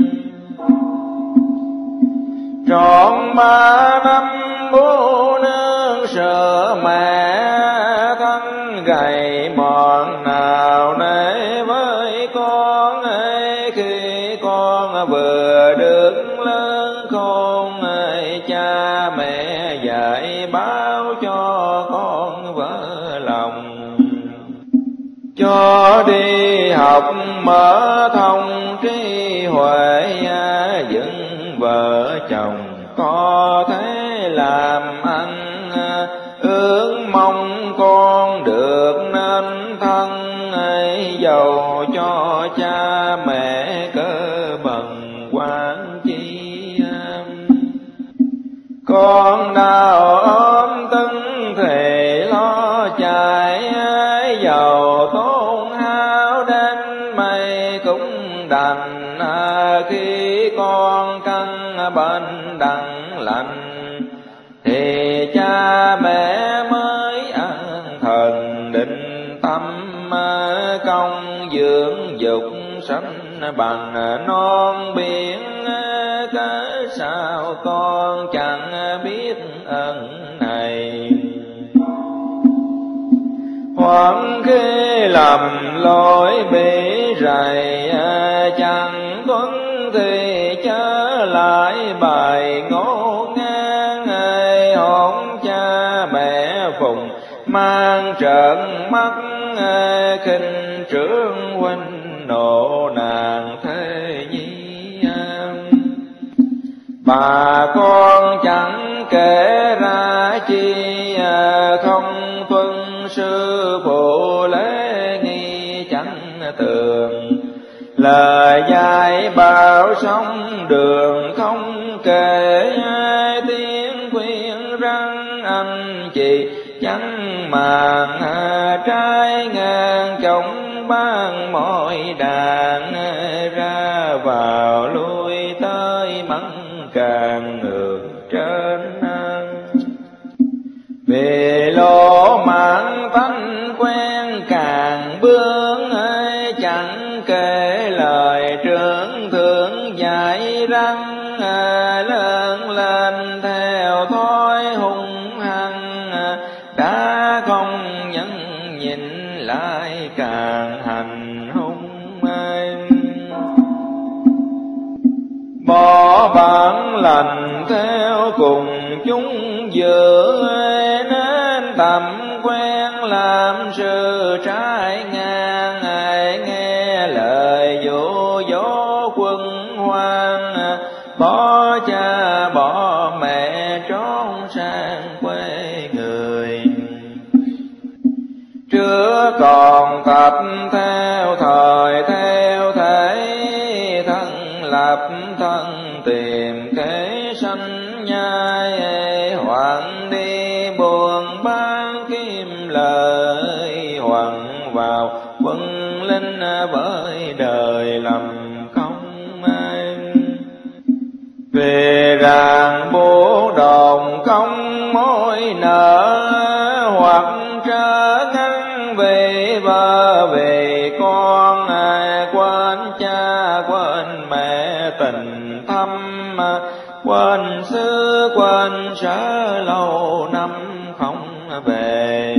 Trọn 3 năm bố nương sợ mẹ, thân gầy mòn nào nể với con ấy. Khi con vừa đứng lớn khôn, cha mẹ dạy báo cho con vỡ lòng. Cho đi học mở thông trí huệ, dựng vợ chồng có thể làm ăn. Ước mong con được nên thân, giàu cho cha mẹ cơ bần quan chi. Con nào ôm tưng thì lo chạy, giàu tốn hao đến mây cũng đành. Khi con căn bệnh đặng lành, thì cha mẹ mới an thần định tâm. Công dưỡng dục sanh bằng non biển, cớ sao con chẳng biết ơn này. Hoặc khi lầm lỗi bị rầy, chẳng tuân thì chớ lại bài ngô ngang. Hôn cha mẹ phùng mang trợn mắt, khinh trưởng huynh nộ nàng thế nhi. Bà con chẳng kể ra chi, không tuân sư phụ lễ nghi chẳng tường. Lời dạy bảo sống đường không kể, tiếng khuyên răng anh chị chẳng màng. Trái ngang chống ban mọi đàn, ra vào lui tới mắng càng ngược trên. Vì lỗ mãn tánh quen càng bướng, chẳng kể lời trưởng thượng dạy răng. Lớn lên theo thói hung hăng, đã không nhẫn nhịn lại càng hành hung. Bỏ bản lành theo cùng chúng dữ, nên tầm quen làm sự trái ngang. Nghe lời dụ dỗ quân hoang, bỏ cha bỏ mẹ trốn sang quê người. Trước còn tập theo thời theo thể, thân lập thân tìm kế sanh nhai. Hoạn đi buồn bán kim lợi, hoạn vào quân linh với đời lầm không. Về ràng bố đồn không môi nở, hoặc trở ngăn về vợ về con, quên cha quên mẹ tình thâm, quên xứ quên sở lâu năm không về.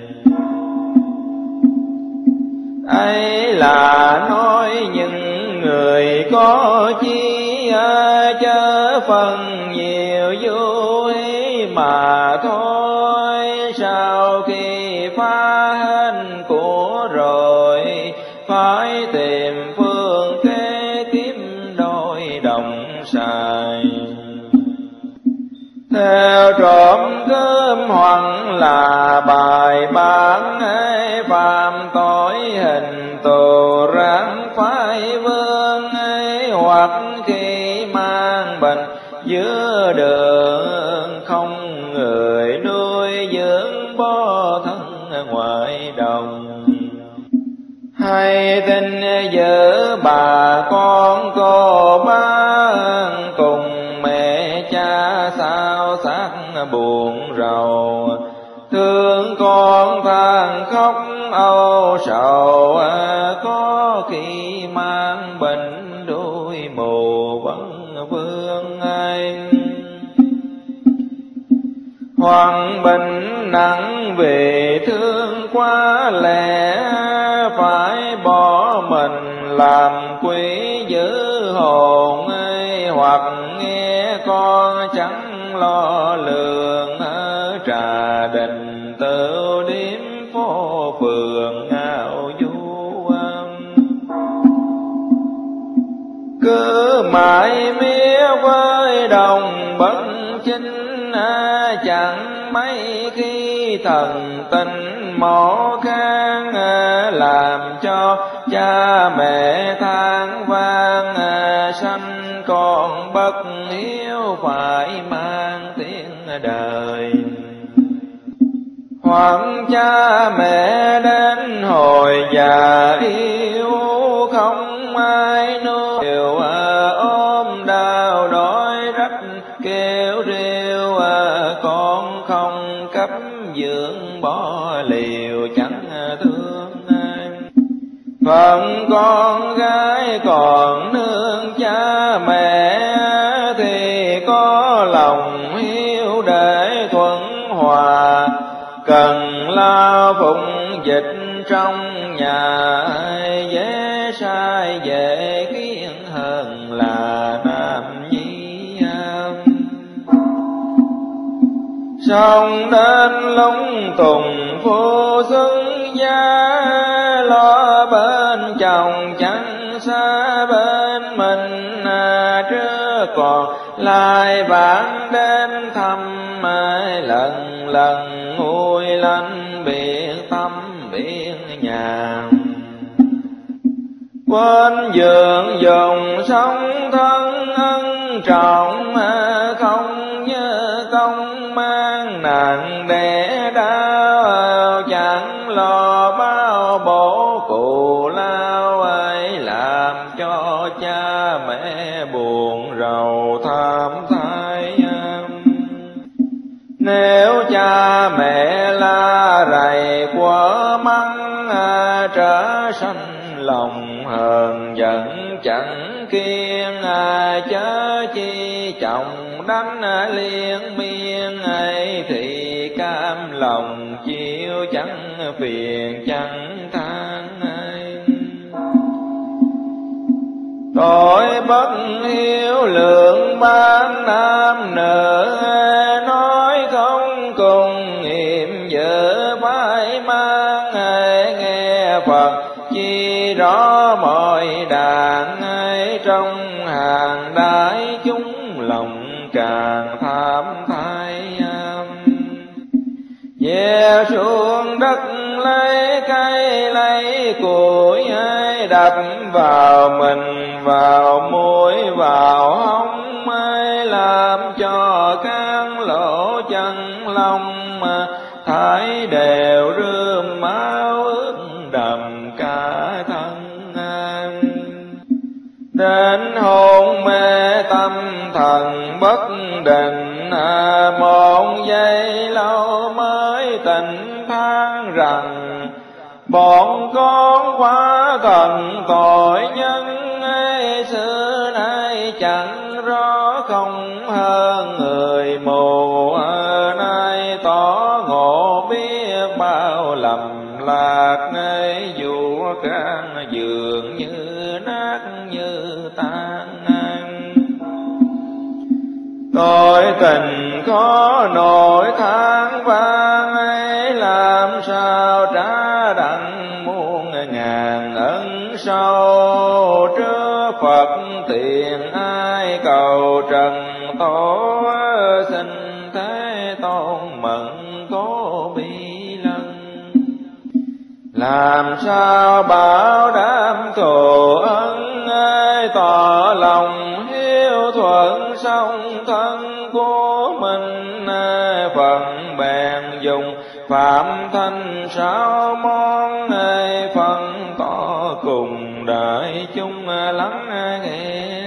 Ấy là nói những người có chi, chớ phần nhiều vô ý mà thôi. Sau khi phá hết của rồi, phải tìm phương thế kiếm đôi đồng xài. Theo trộm cướp hoặc là bài bán, phạm tội hình tù ráng phải vương, hoặc khi mang bệnh giữa đường, không người nuôi dưỡng bó thân ngoài đồng. Hay tin giữ bà con cô bác, cùng mẹ cha sao xác buồn rầu. Thương con than khóc âu sầu, có khi mang bệnh đôi mù vẫn vương anh. Hoặc bệnh nặng vì thương quá lẽ, phải bỏ mình làm quỷ giữ hồn. Hoặc nghe con chẳng lo lường, trà đình tự điếm phố phường ngao du. Cứ mãi mía với đồng bất chinh, chẳng mấy khi thần tình mỏ khang. Làm cho cha mẹ than vang, sanh con bất hiếu phải mang tiếng đời. Hoặc cha mẹ đến hồi già yếu, không ai nuôi, đều ôm đau đói rách kêu rêu. Con không cấp dưỡng bỏ liều chẳng thương ai. Phận con gái còn nương cha mẹ, thì có lòng hiếu để thuận hòa. Cần lao phụng dịch trong nhà, dễ sai dễ khiến hơn là nam nhi. Xong đến lung tùng vô xuân gia, lo bên chồng chẳng xa bên mình. Trước còn lại bạn đến thăm, lần lần nguôi lạnh biệt tâm biệt nhà. Quên giường dùng sống thân ân trọng, không nhớ công mang nặng đẻ đau. Chẳng lo bao bổ cụ lao, làm cho cha mẹ buồn rầu thảm thai. Nếu cha mẹ la rầy quá mắng, trở sanh lòng hờn giận chẳng kiêng. Chớ chi chồng đánh liên miên, thì cam lòng chịu chẳng phiền chẳng than. Tội bất hiếu lượng ban nam nữ, nói không cùng nghiệm vợ phải mang. Nghe Phật chi rõ mọi đàn, trong hàng đại chúng lòng càng tham thai. Về xuống đất lấy cây lấy củi, đập vào mình vào mũi vào hông, làm cho can lỗ chân lòng thải đều rơm máu ướt đầm cả thân. Đến hôn mê tâm thần bất định, một giây tình than rằng bọn con quá thần tội nhân xưa nay chẳng rõ không hơn người mù, nay tỏ ngộ biết bao lầm lạc, dù can dường như nát như tan. Tội tình có nỗi than vang, làm sao trả đặng muôn ngàn ân sâu. Trước Phật tiền ai cầu trần tổ, xin Thế Tôn mẫn cố bi lân. Làm sao bảo đảm thù ân, tỏ lòng hiếu thuận song thân của mình. Phần bèn dùng phạm thanh 6 món, phân tỏ cùng đại chúng lắng nghe.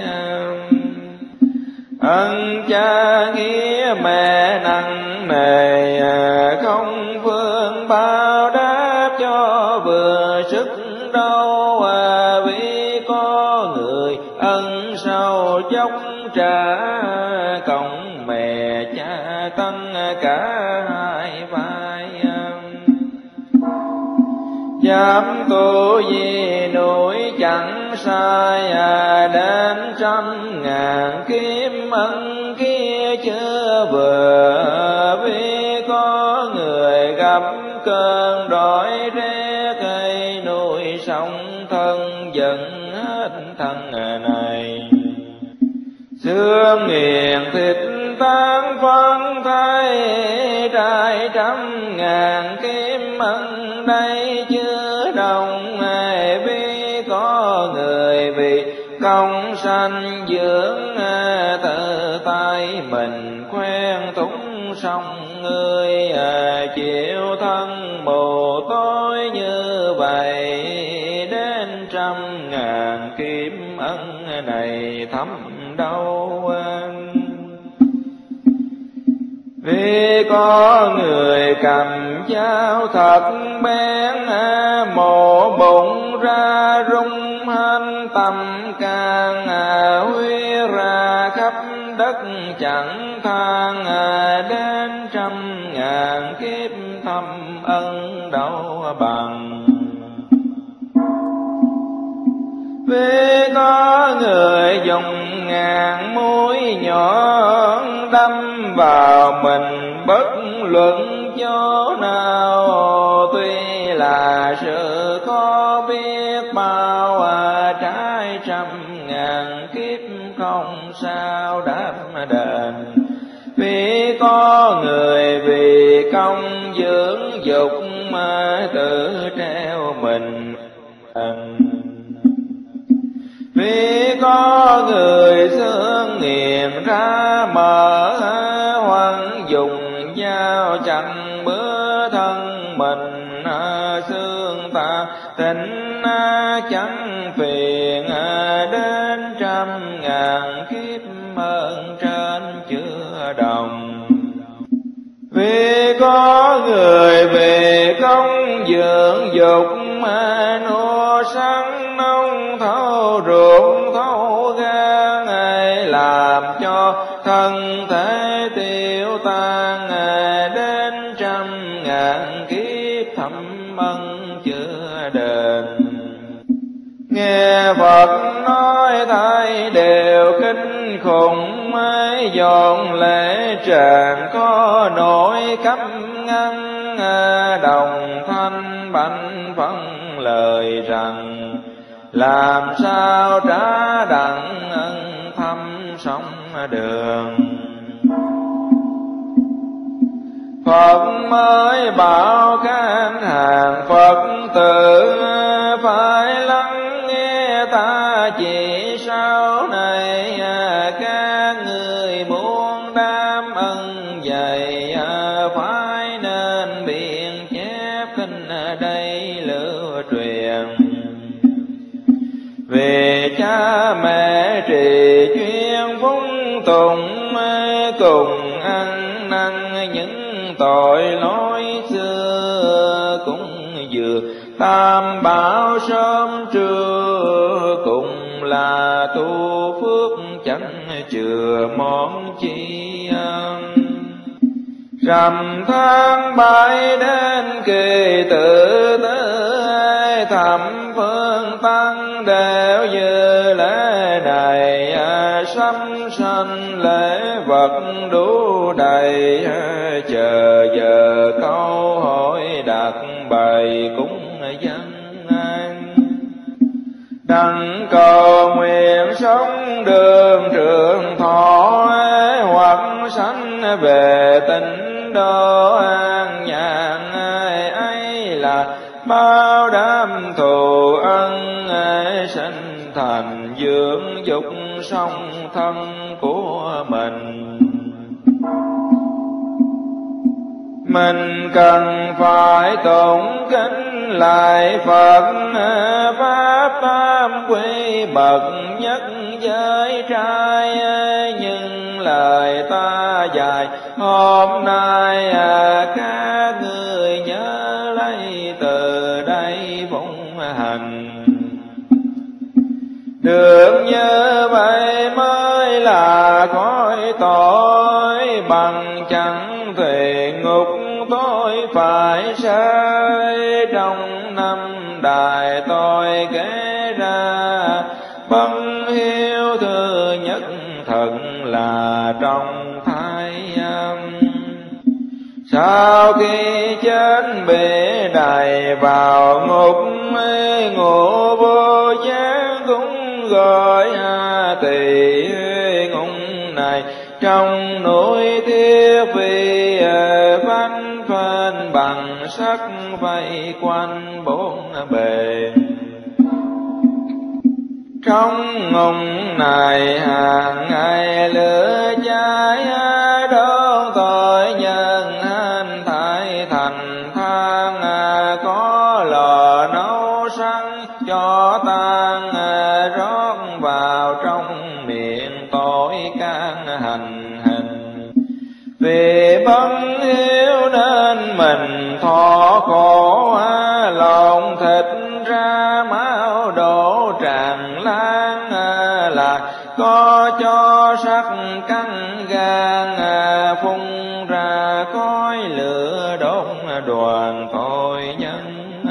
Ân cha nghĩa mẹ nặng nề, không phương bao đáp cho vừa sức đâu. Vì có người ân sâu dốc trả, cộng mẹ cha tân cả hai vai. Dám tu vì núi chẳng sai, đến 100.000 kiếm ân kia chưa vừa. Vì có người gặp cơn đói rét, cây nuôi sống thân dần hết thân này. Xương nghiền thịt tan phân thay, trai 100.000 kiếm ân đây chưa đồng. Vì có người vì công sanh dưỡng, tự tay mình khoen túng xong người. Chịu thân mù tối như vậy, đến 100.000 kiếm ân này thấm đâu. Vì có người cầm dao thật bén, mổ bụng ra rung hanh tâm can. Huy ra khắp đất chẳng than, đến 100.000 kiếp thâm ân đâu bằng. Vì có người dùng ngàn mũi nhọn, đâm vào mình bất luận chỗ nào. Tuy là sự khó biết bao, trái 100.000 kiếp không sao đáp đền. Vì có người vì công dưỡng dục, tự treo mình. Vì có người xương nghiền ra mở, hoặc dùng dao chặt bữa thân mình. Xương ta tỉnh chẳng phiền, đến 100.000 kiếp ơn trên chưa đồng. Vì có người về công dưỡng dục, nua sắn nông thâu ruộng thâu gan, làm cho thân thể tiêu tan. Đến 100.000 kiếp thâm ân chưa đền. Nghe Phật nói thay đều khinh khủng, dọn lễ tràn có nỗi cấm ngăn. Đồng thanh bạch phân lời rằng, làm sao trả đặng ân thâm sông đường. Phật mới bảo các hàng Phật tử, phải lắng nghe ta chỉ sau này. Các người muốn đam ân dày, phải nên biện chép kinh đây lưu truyền. Về cha mẹ trì chuyên phúng tùng, cùng ăn năn những tội lỗi xưa. tam bảo sớm trưa, cùng là tu phước chẳng chừa món chi ăn. Rằm tháng 7 đến kỳ tự tế, thập phương tăng đều dự lễ này, sắm sanh lễ vật đủ đầy, chờ giờ câu hỏi đặt bày cúng dân an. Đặng cầu nguyện sống đường trường thọ, hoặc sanh về tịnh độ an nhàn. Ấy là bao đám thù ân, sinh thành dưỡng dục song thân của mình. Mình cần phải tụng kính lại Phật, pháp tam quy bậc nhất giới trai. Nhưng lời ta dạy hôm nay, các người nhớ lấy từ đây phụng hành. Được như vậy mới là cõi tội, bằng chẳng thề ngục tôi phải sai. Trong năm đại tôi kể ra, bất hiếu thứ nhất thật là trong thai âm. Sau khi chết bị đày vào ngục, ngộ vô giác cũng gọi tỳ ngục này. Trong núi Thiết Phi phanh phên bằng sắt vây quanh bốn bề. Trong ngục này hàng ngày lửa cháy, đốt tội nhân hành thải thành than. Có lò nấu sẵn cho tan, rót vào trong miệng tội can hành hình. Vì bất hiếu nên mình thọ khổ, lộn thịt ra máu đổ tràn lan. Là có cho sắc cắn gan, phun ra khói lửa đốt đoàn tội nhân.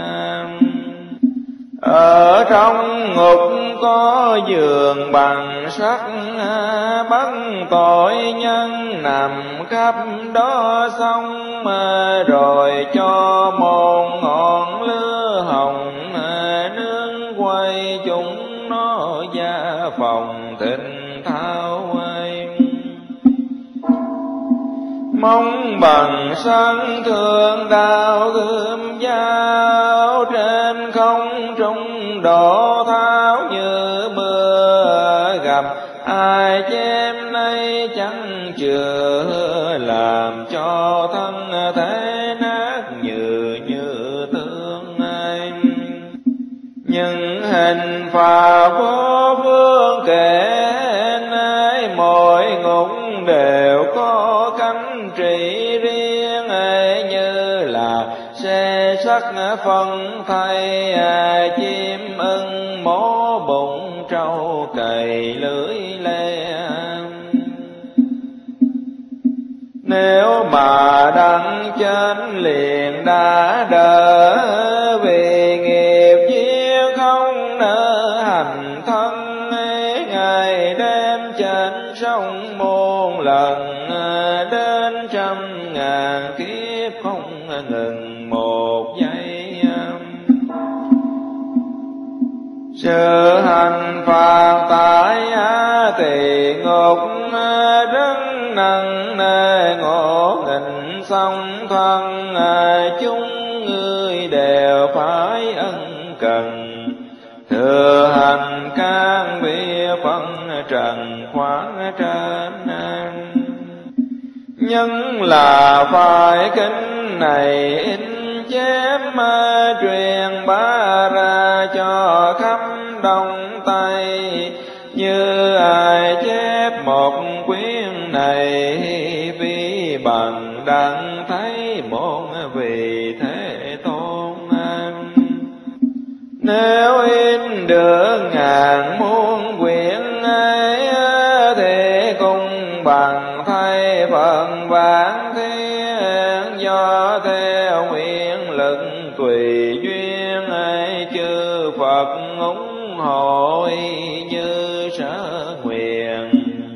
Ở trong ngục có giường bằng sắt, bắt tội nhân nằm khắp đó xong. Rồi cho một ngọn lửa hồng, nướng quay chúng nó ra phòng thịnh thao quay. Mong bằng sân thương đao gươm dao, trên không trung đổ tháo như mưa. Gặp ai chém nay chẳng chừa, làm cho thân thể nát như tương anh. Nhưng hình phạt vô phương kể, mỗi ngục đều có cánh trị riêng. Như là xe sắt phân thay, chim ưng mổ bụng trâu cày lưỡi lê. Nếu mà đặng chết liền đã đỡ, vì nghiệp giết không nỡ hành thân. Ngày đêm trên sông muôn lần, đến 100.000 kiếp không ngừng một giây. Sự hành phạt tại tỳ ngục, rất nặng nề ngộ nghịch song thân. Chúng người đều phải ân cần, thừa hành các việc phân trần khoáng trên. Nhưng là phải kinh này in chép, truyền bá ra cho khắp Đông Tây. Như ai chép một quyển này, vì bằng đặng thấy một vị Thế Tôn. Nếu in được ngàn muôn quyển ấy, thì cùng bằng thay phần vạn thiên. Do theo nguyện lực tùy duyên ấy, chư Phật ủng hộ y như sở nguyện.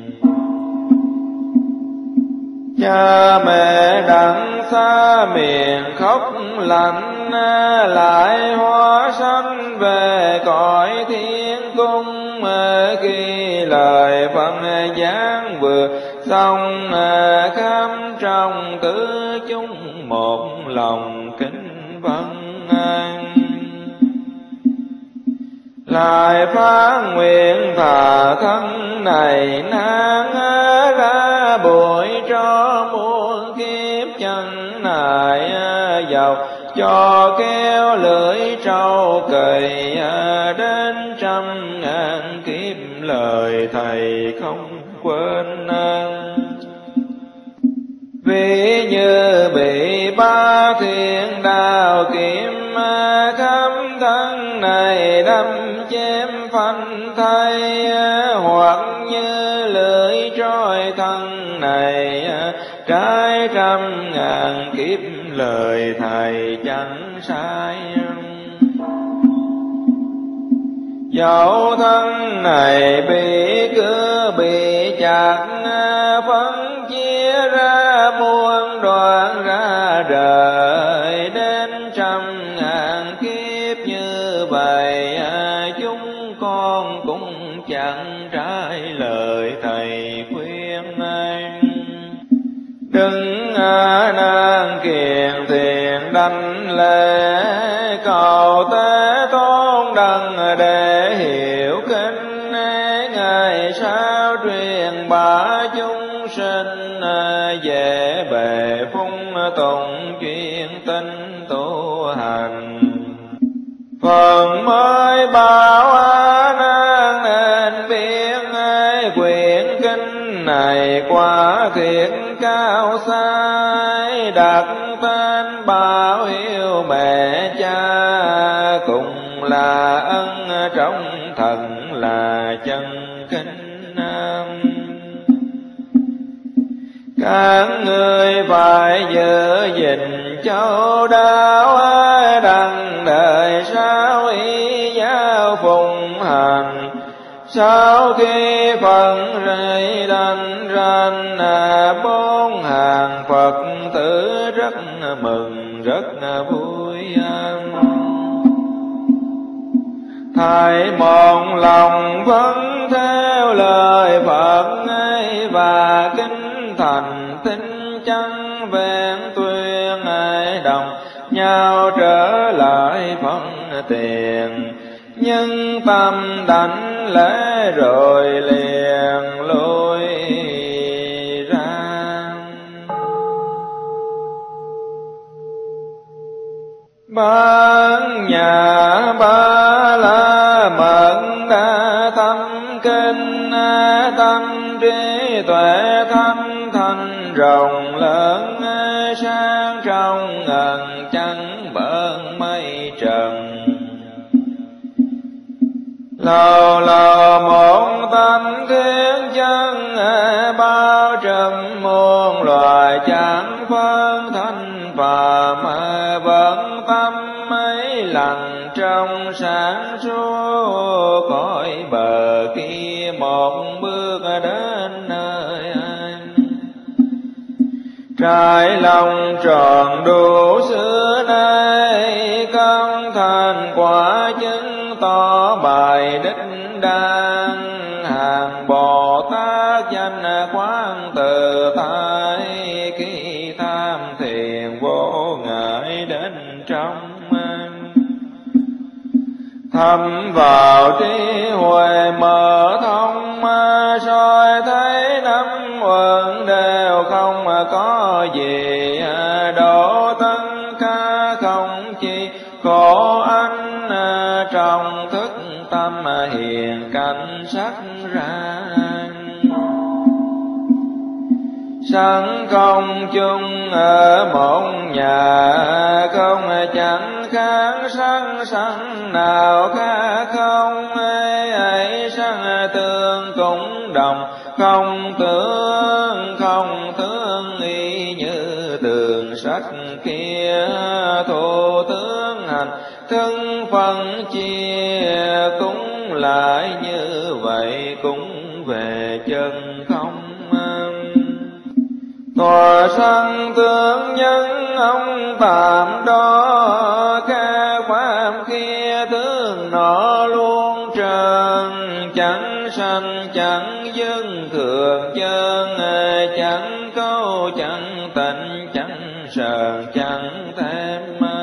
Cha mẹ đặng xa miền khóc lạnh, lại hóa sanh về cõi thiên cung. Khi lời phân giảng vượt xong, khắp trong tứ chúng một lòng kính vân an. Lại phán nguyện thà thân này nan, ra bụi cho muôn kiếp chân này dọc, cho kéo lưỡi trâu cầy đến trăm ngàn kiếp. Lời Thầy không quên. Ví như bị ba thiên đao kiếm, khắp thân này đâm chém phanh thay. Hoặc như lưỡi trói thân này, trái trăm ngàn kiếp. Lời Thầy chẳng sai. Dẫu thân này bị cứ bị chặt, phân chia ra muôn đoạn ra đời. Đến trăm ngàn kiếp như vậy, chúng con cũng chẳng trái lời Thầy khuyên này. Đừng nan kiền thiền đảnh lễ, cầu Thế Tôn đặng để hiểu kinh. Ngày sau truyền bá chúng sinh, về bề phung tùng chuyên tinh tu hành. Phần mới bảo nan nên biết, quyển kinh này quá thiệt cao sai. Đặt tên Bảo Hiếu mẹ cha, cùng là ân trong thần là chân kính nam. Các người phải giữ gìn châu đáo, đặng đời sau ý giáo phụng hành. Sau khi phận rơi đành ranh, bốn hàng Phật tử rất mừng rất vui an. Thầy một lòng vẫn theo lời Phật ấy, và kính thành tín chân vẹn tuyên ấy. Đồng nhau trở lại phân tiền, nhưng tâm đảnh lễ rồi liền lui ra. Ban nhà Ba La Mật đã tâm kinh, tâm trí tuệ thanh thanh rộng lớn. Sáng trong ngần chẳng bận mây trần, lâu lâu một tâm thiên chân. Bao trùm muôn loài chẳng phân thanh phàm, vẫn tâm ấy lặng trong sáng suốt. Cõi bờ kia một bước đến nơi anh, trái lòng tròn đủ xưa nay. Công thành quả chứng tỏ bài đích đang, hàng Bồ Tát danh quán tự tại. Khi tham thiền vô ngại đến trong anh, thâm vào trí huệ mở thông. Soi thấy năm uẩn đều không có gì, độ tất cả không chi khổ anh. Trong thức tâm hiền cảnh sắc ra, sanh không chung ở một nhà, không chẳng khác sanh sanh nào khác không, ấy sanh tương cũng đồng, không tướng y như tường sắt kia, thô tướng hành thân phân chia, cũng lại như vậy cũng về chân không. Tòa sanh tướng nhân ông tạm đó, các pháp kia tướng nọ luôn trần, chẳng sanh chẳng dưng thường chân, chẳng câu chẳng tịnh chẳng sờn chẳng thêm.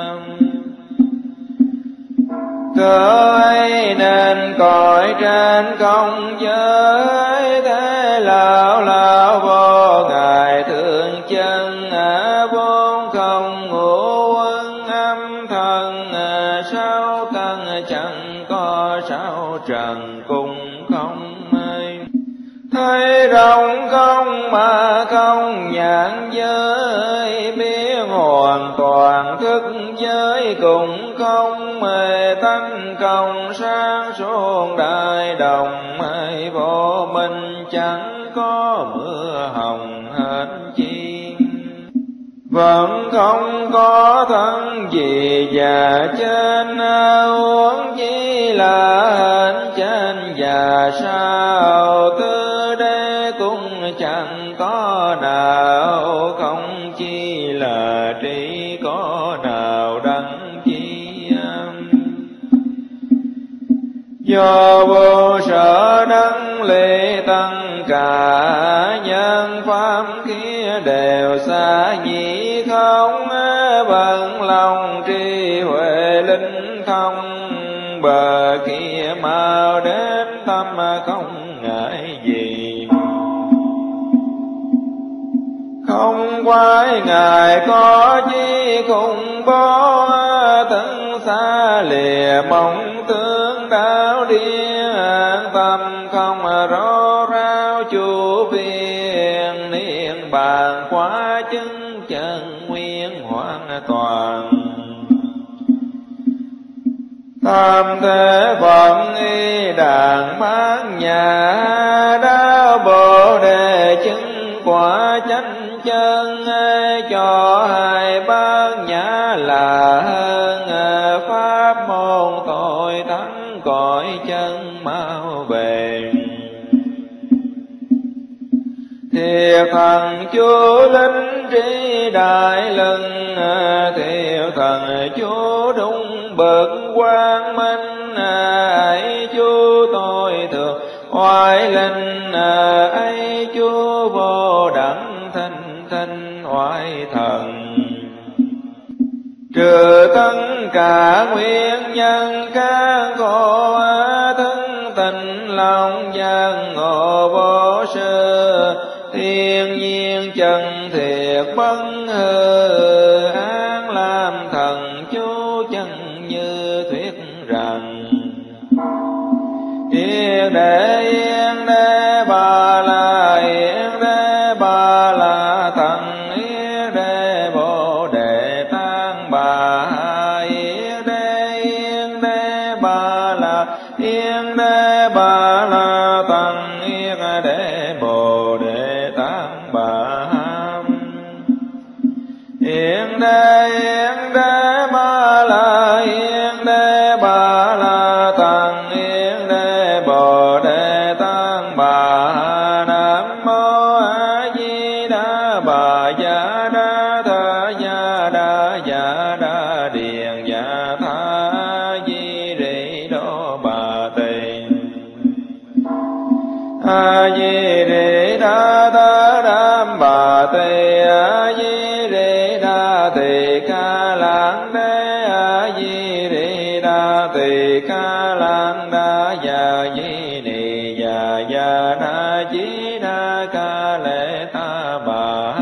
Cớ ấy nên cõi trên không giới, thế lão vô ngài thương chân, vốn không ngũ uẩn âm thần, sáu căn chẳng có sáu trần cũng không ai. Thấy rộng không mà không nhãn giới, biết hoàn toàn thức giới cũng không, tánh không sáng suốt đại đồng, vô minh chẳng có mưa hồng hết chi. Vẫn không có thân gì và trên, huống chi là hình trên và sau, tư đế cũng chẳng có nào, không chi là trí có nào đăng chi. Do vô sở đấng lễ tăng cả, nhân pháp kia đều xa nhĩ không, bận lòng trí huệ linh thông, bờ kia mau đến tâm không ngại gì. Không quái ngài có chi khủng bố, tấn xa lìa mong tướng đạo điên, tâm không rô rao chu phiền, niên bàn khóa chứng chân nguyên hoàn toàn. Tam thế phận y đàn bát nhã, đáo bồ đề chứng quả chánh chân, cho hai bát nhã là hơn, pháp môn tội thắng cõi chân mau về. Thiệt thần chú linh trí đại lưng, thiệt thần chú đúng bậc quang minh, ấy chú tôi thường oai linh, ấy chú vô đẳng thanh thanh oai thần. Trừ tất cả nguyên nhân các khổ, thân tình lòng gian ngộ vô sư, thiên nhiên chân thiệt bất hư, an làm thần chú chân như thuyết rằng. Yên đế bà la, yên đế bà la thần, yên đế bồ đề tăng bà, yên đế bà la, yên đế bà la thần, yên đế bồ đề tăng bà. Yên đế bà la, yên đế bà la thần, yên đế bồ đề tăng bà. Nam mô A Di Đà Bà Dạ Đa Tha Dạ Đa Dạ Đa Điền Dạ Tha Di Rị Đô Bà Tỳ. A Di Rị Đa Tha Đam Bà Tỳ, A Di Rị Đa Tỳ Ca Lạng Đế, A Di Rị Đa Tỳ Ca Lạng Đa Dạ Di Nì Dạ Dạ Đa Di Đa Ca Lệ Ta Bà.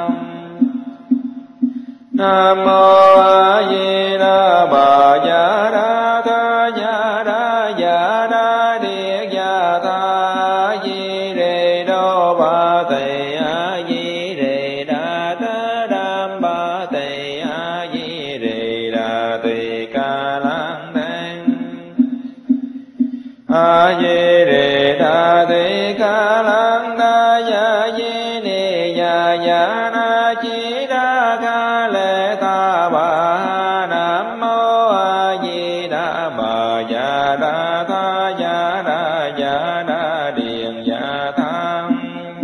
Nam mô A Di Đà Bà Dạ Đa Tha Dạ Đa Dạ Đa Địa Dạ Tha, A Di Rị Đô Bà Tỳ, A Di Rị tỳ ca lang đen. A di đà tỳ ca lang đa ya di ni ya ya na chi đa ca lệ ta bà. Nam mô A Di Đà Bà Ya Đa Tha Ya Đa Điền Ya Tham.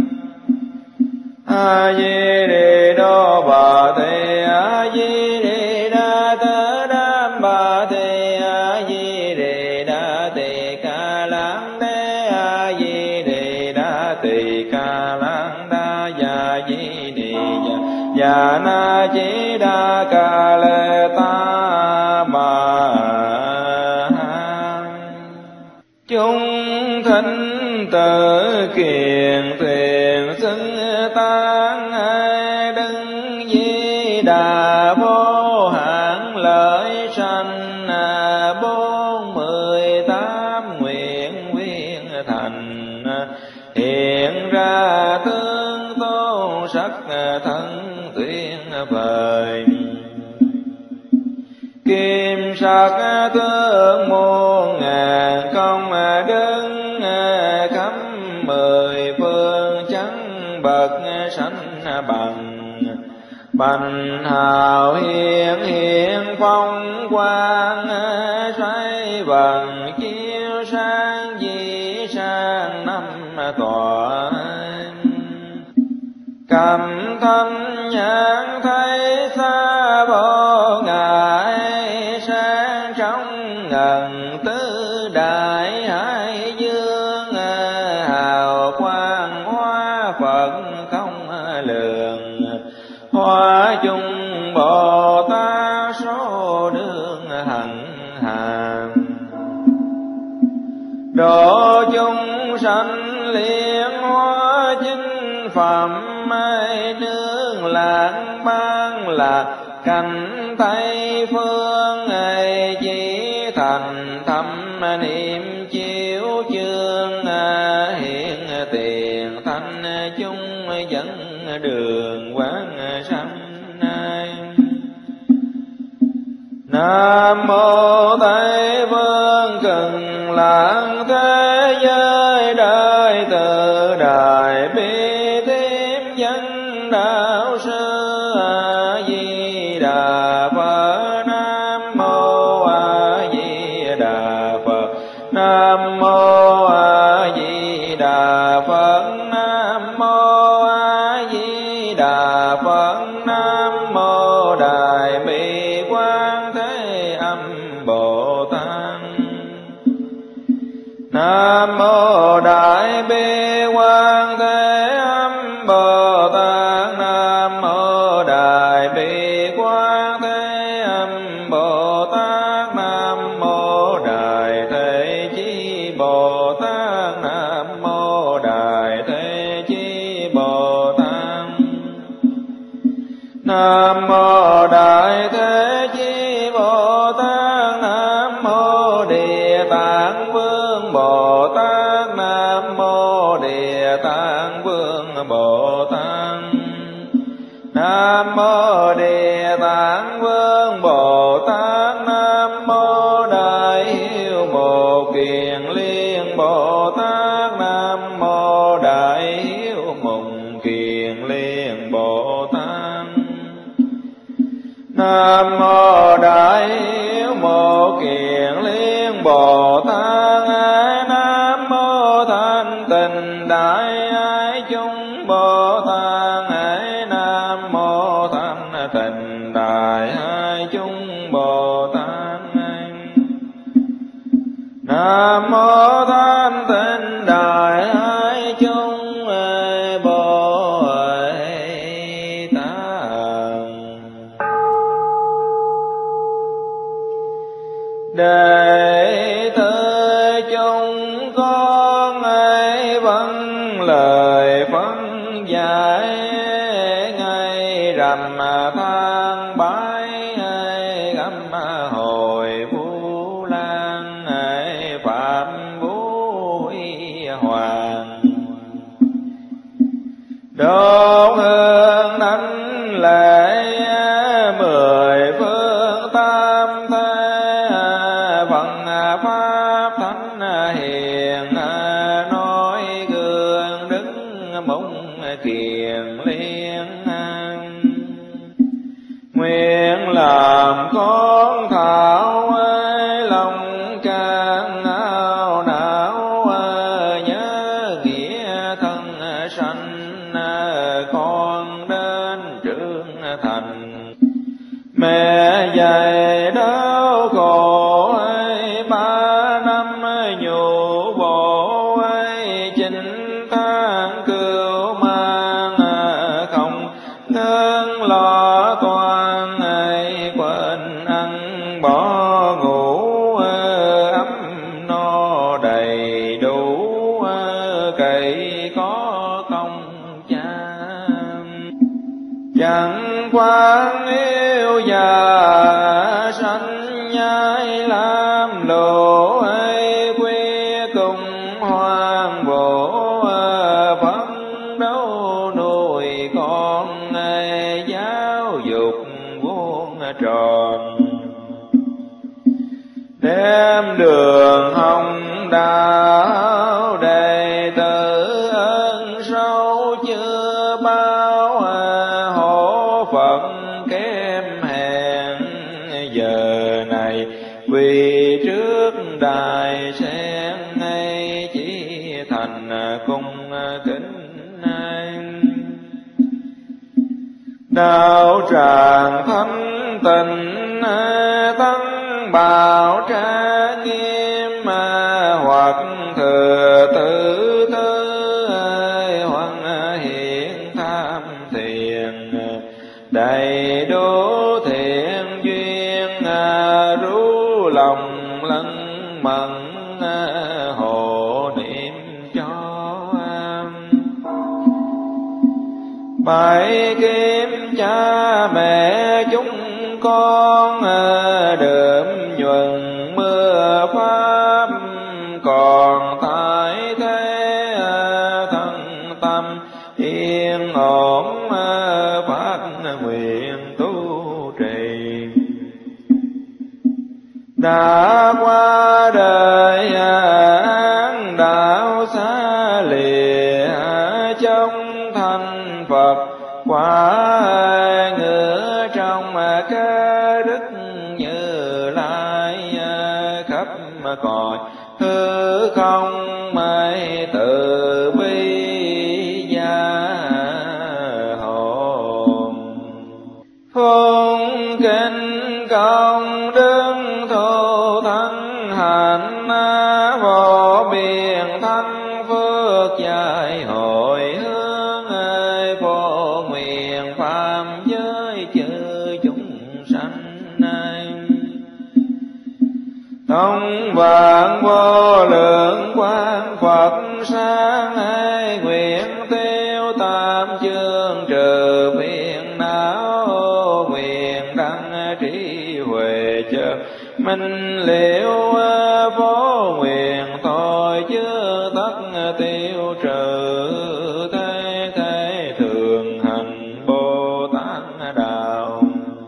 A Di Đà Bà Tê A Di Đà Tê Đam Bà Tê A Di Đà Tê Ca Lang Đê A Di Đà Tê Ca Lang Đa Ya Di Ya Na Chi Đa Ca Lê Ta Bà. Chúng thánh tử kiền thuyền xưng tán đứng Di Đà vô hạn lợi sanh 48 nguyện viên thành hiện ra tướng tôn sắc thân tuyên vời kim sắc tướng muôn ngàn công đứng khắp 10 phương chẳng bậc sanh bằng hào hiện phong quang xoay vầng chiếu sáng di sang năm tòa cầm thân nhãn thấy xa vô ngại sáng trong ngần tứ đại hải dương hào quang hóa phật không lường hóa chung Bồ Tát số đương hằng hàm độ chúng sanh liên hóa chính phẩm nương lạc ban là cảnh Tây phương chỉ thành thâm niệm chiếu chương hiện tiền thanh chúng dẫn đường quán sanh. Nam mô Tây Phương Cực Lạc thế giới đời từ đại bi thêm dân đạo sư A Di Đà Phật. Nam mô A Di Đà Phật. Nam mô A Di Đà Phật. Nam mô A Di Đà Phật. Nam mô Đại Bi Quán Thế Âm Bồ Tát. Nam mô Đại Bi Quán Thế Âm Bồ Tát. Nam mô Đại Bi Quán Thế Âm Bồ Tát. Nam mô Đại Thế Chí Bồ Tát. Nam mô Đại Thế Chí Bồ Tát. Nam mô Đại Thế Chí Bồ Tát. Nam mô Địa Tạng Vương Bồ Tát. Nam mô Địa Tạng Vương Bồ Tát. Nam mô Địa Tạng Vương Bồ Tát. Nam mô Đại Hiếu Bồ Kiền Liên Bồ Tát. Nam mô Đại Hiếu Mùng Kiền Liên Bồ Tát. Nam mô Đại Hiếu Mộ Kiền Liên Bồ Tát. Nam mô Thanh Tịnh Đại Ái Chúng Bồ Tát. Nam mô Thanh Tịnh Đại Ái Chúng Bồ Tát. Nam mô Thanh Tịnh Đại Ái Chúng Bồ Tát. Đệ tử chúng con vâng lời phân giải ngày rằm tháng 7 gắm hồi Vũ Lan Phạm Vũ Huy Hoàng đốt hương thánh lễ 10 phương tam tam thế phần pháp thánh hiền, nói gương đứng mộng kiền liên. Nguyện làm con thảo lòng can ao não, nhớ nghĩa thân sanh con đến trưởng thành. Mẹ dạy đau khổ 3 năm nhủ bộ 9 tháng cưu mang, không ngưng lo toan quên ăn bỏ ngủ, ấm no đầy đủ cậy có công cha. Chẳng quan yêu già sanh nhai làm lộ, quê cùng hoang bổ phấn đấu nuôi con giáo dục vuông tròn. Đem đường hồng đạo đệ tử ơn sâu chưa bao, hổ phận kém hèn giờ này vì trước đài sen ngay chỉ thành cung kính. Đạo tràng thánh tình tăng bảo tra nghiêm, hoặc thừa tự tư hoặc hiện tham thiền, đầy đủ thiện duyên rú lòng lân mẫn hộ niệm cho. Bài kiếm cha mẹ chúng con đượm nhuần mưa pháp, còn tại thế thân tâm yên ổn phát nguyện tu trì. Đã qua đời án đạo xa lìa, trong thanh Phật quả ngựa trong ca đức Như Lai, khắp cõi hư không mãi từ bi gia hộ. Phụng kinh công đức thù thân hạnh, vô biên thanh phước dài hồi hướng, phổ nguyện phạm giới chư chúng sanh. Tông vạn vô lượng quang Phật sáng, nguyện tiêu tam chương trừ phiền não, nguyện đăng trí huệ chợt minh liễu, phổ nguyện thôi chứa tất tiêu trừ, thế thế thường hành Bồ Tát đạo.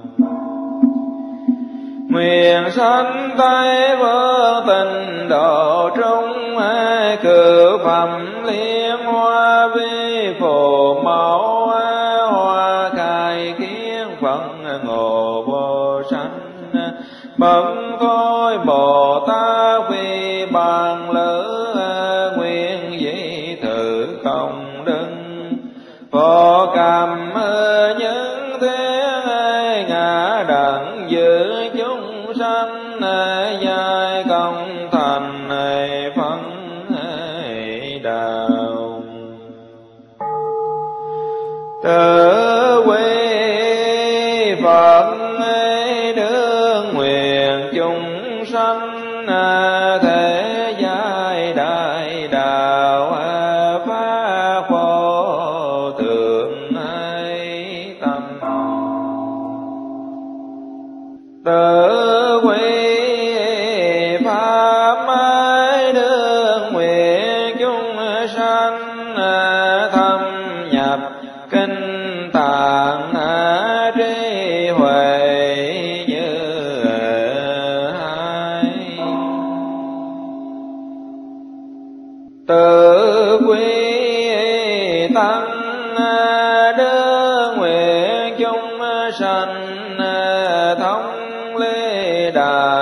Nguyện sanh Tây vô tình độ trung, cử phẩm liên hoa vi phù mẫu, hoa khai kiến phận ngộ vô sanh. Bậc thôi Bồ Tát vì bàn lữ, nguyện dĩ thử công đức, phổ cầm những thế ngã đặng giữ chúng sanh, giai công thành phân đạo. Tự quy Phật đương nguyện chúng sanh, thế giai đại đạo phá vô thượng tâm. Tự quy pháp đương nguyện chúng sanh, thâm nhập kinh tạng trí huệ như sanh thông lê đà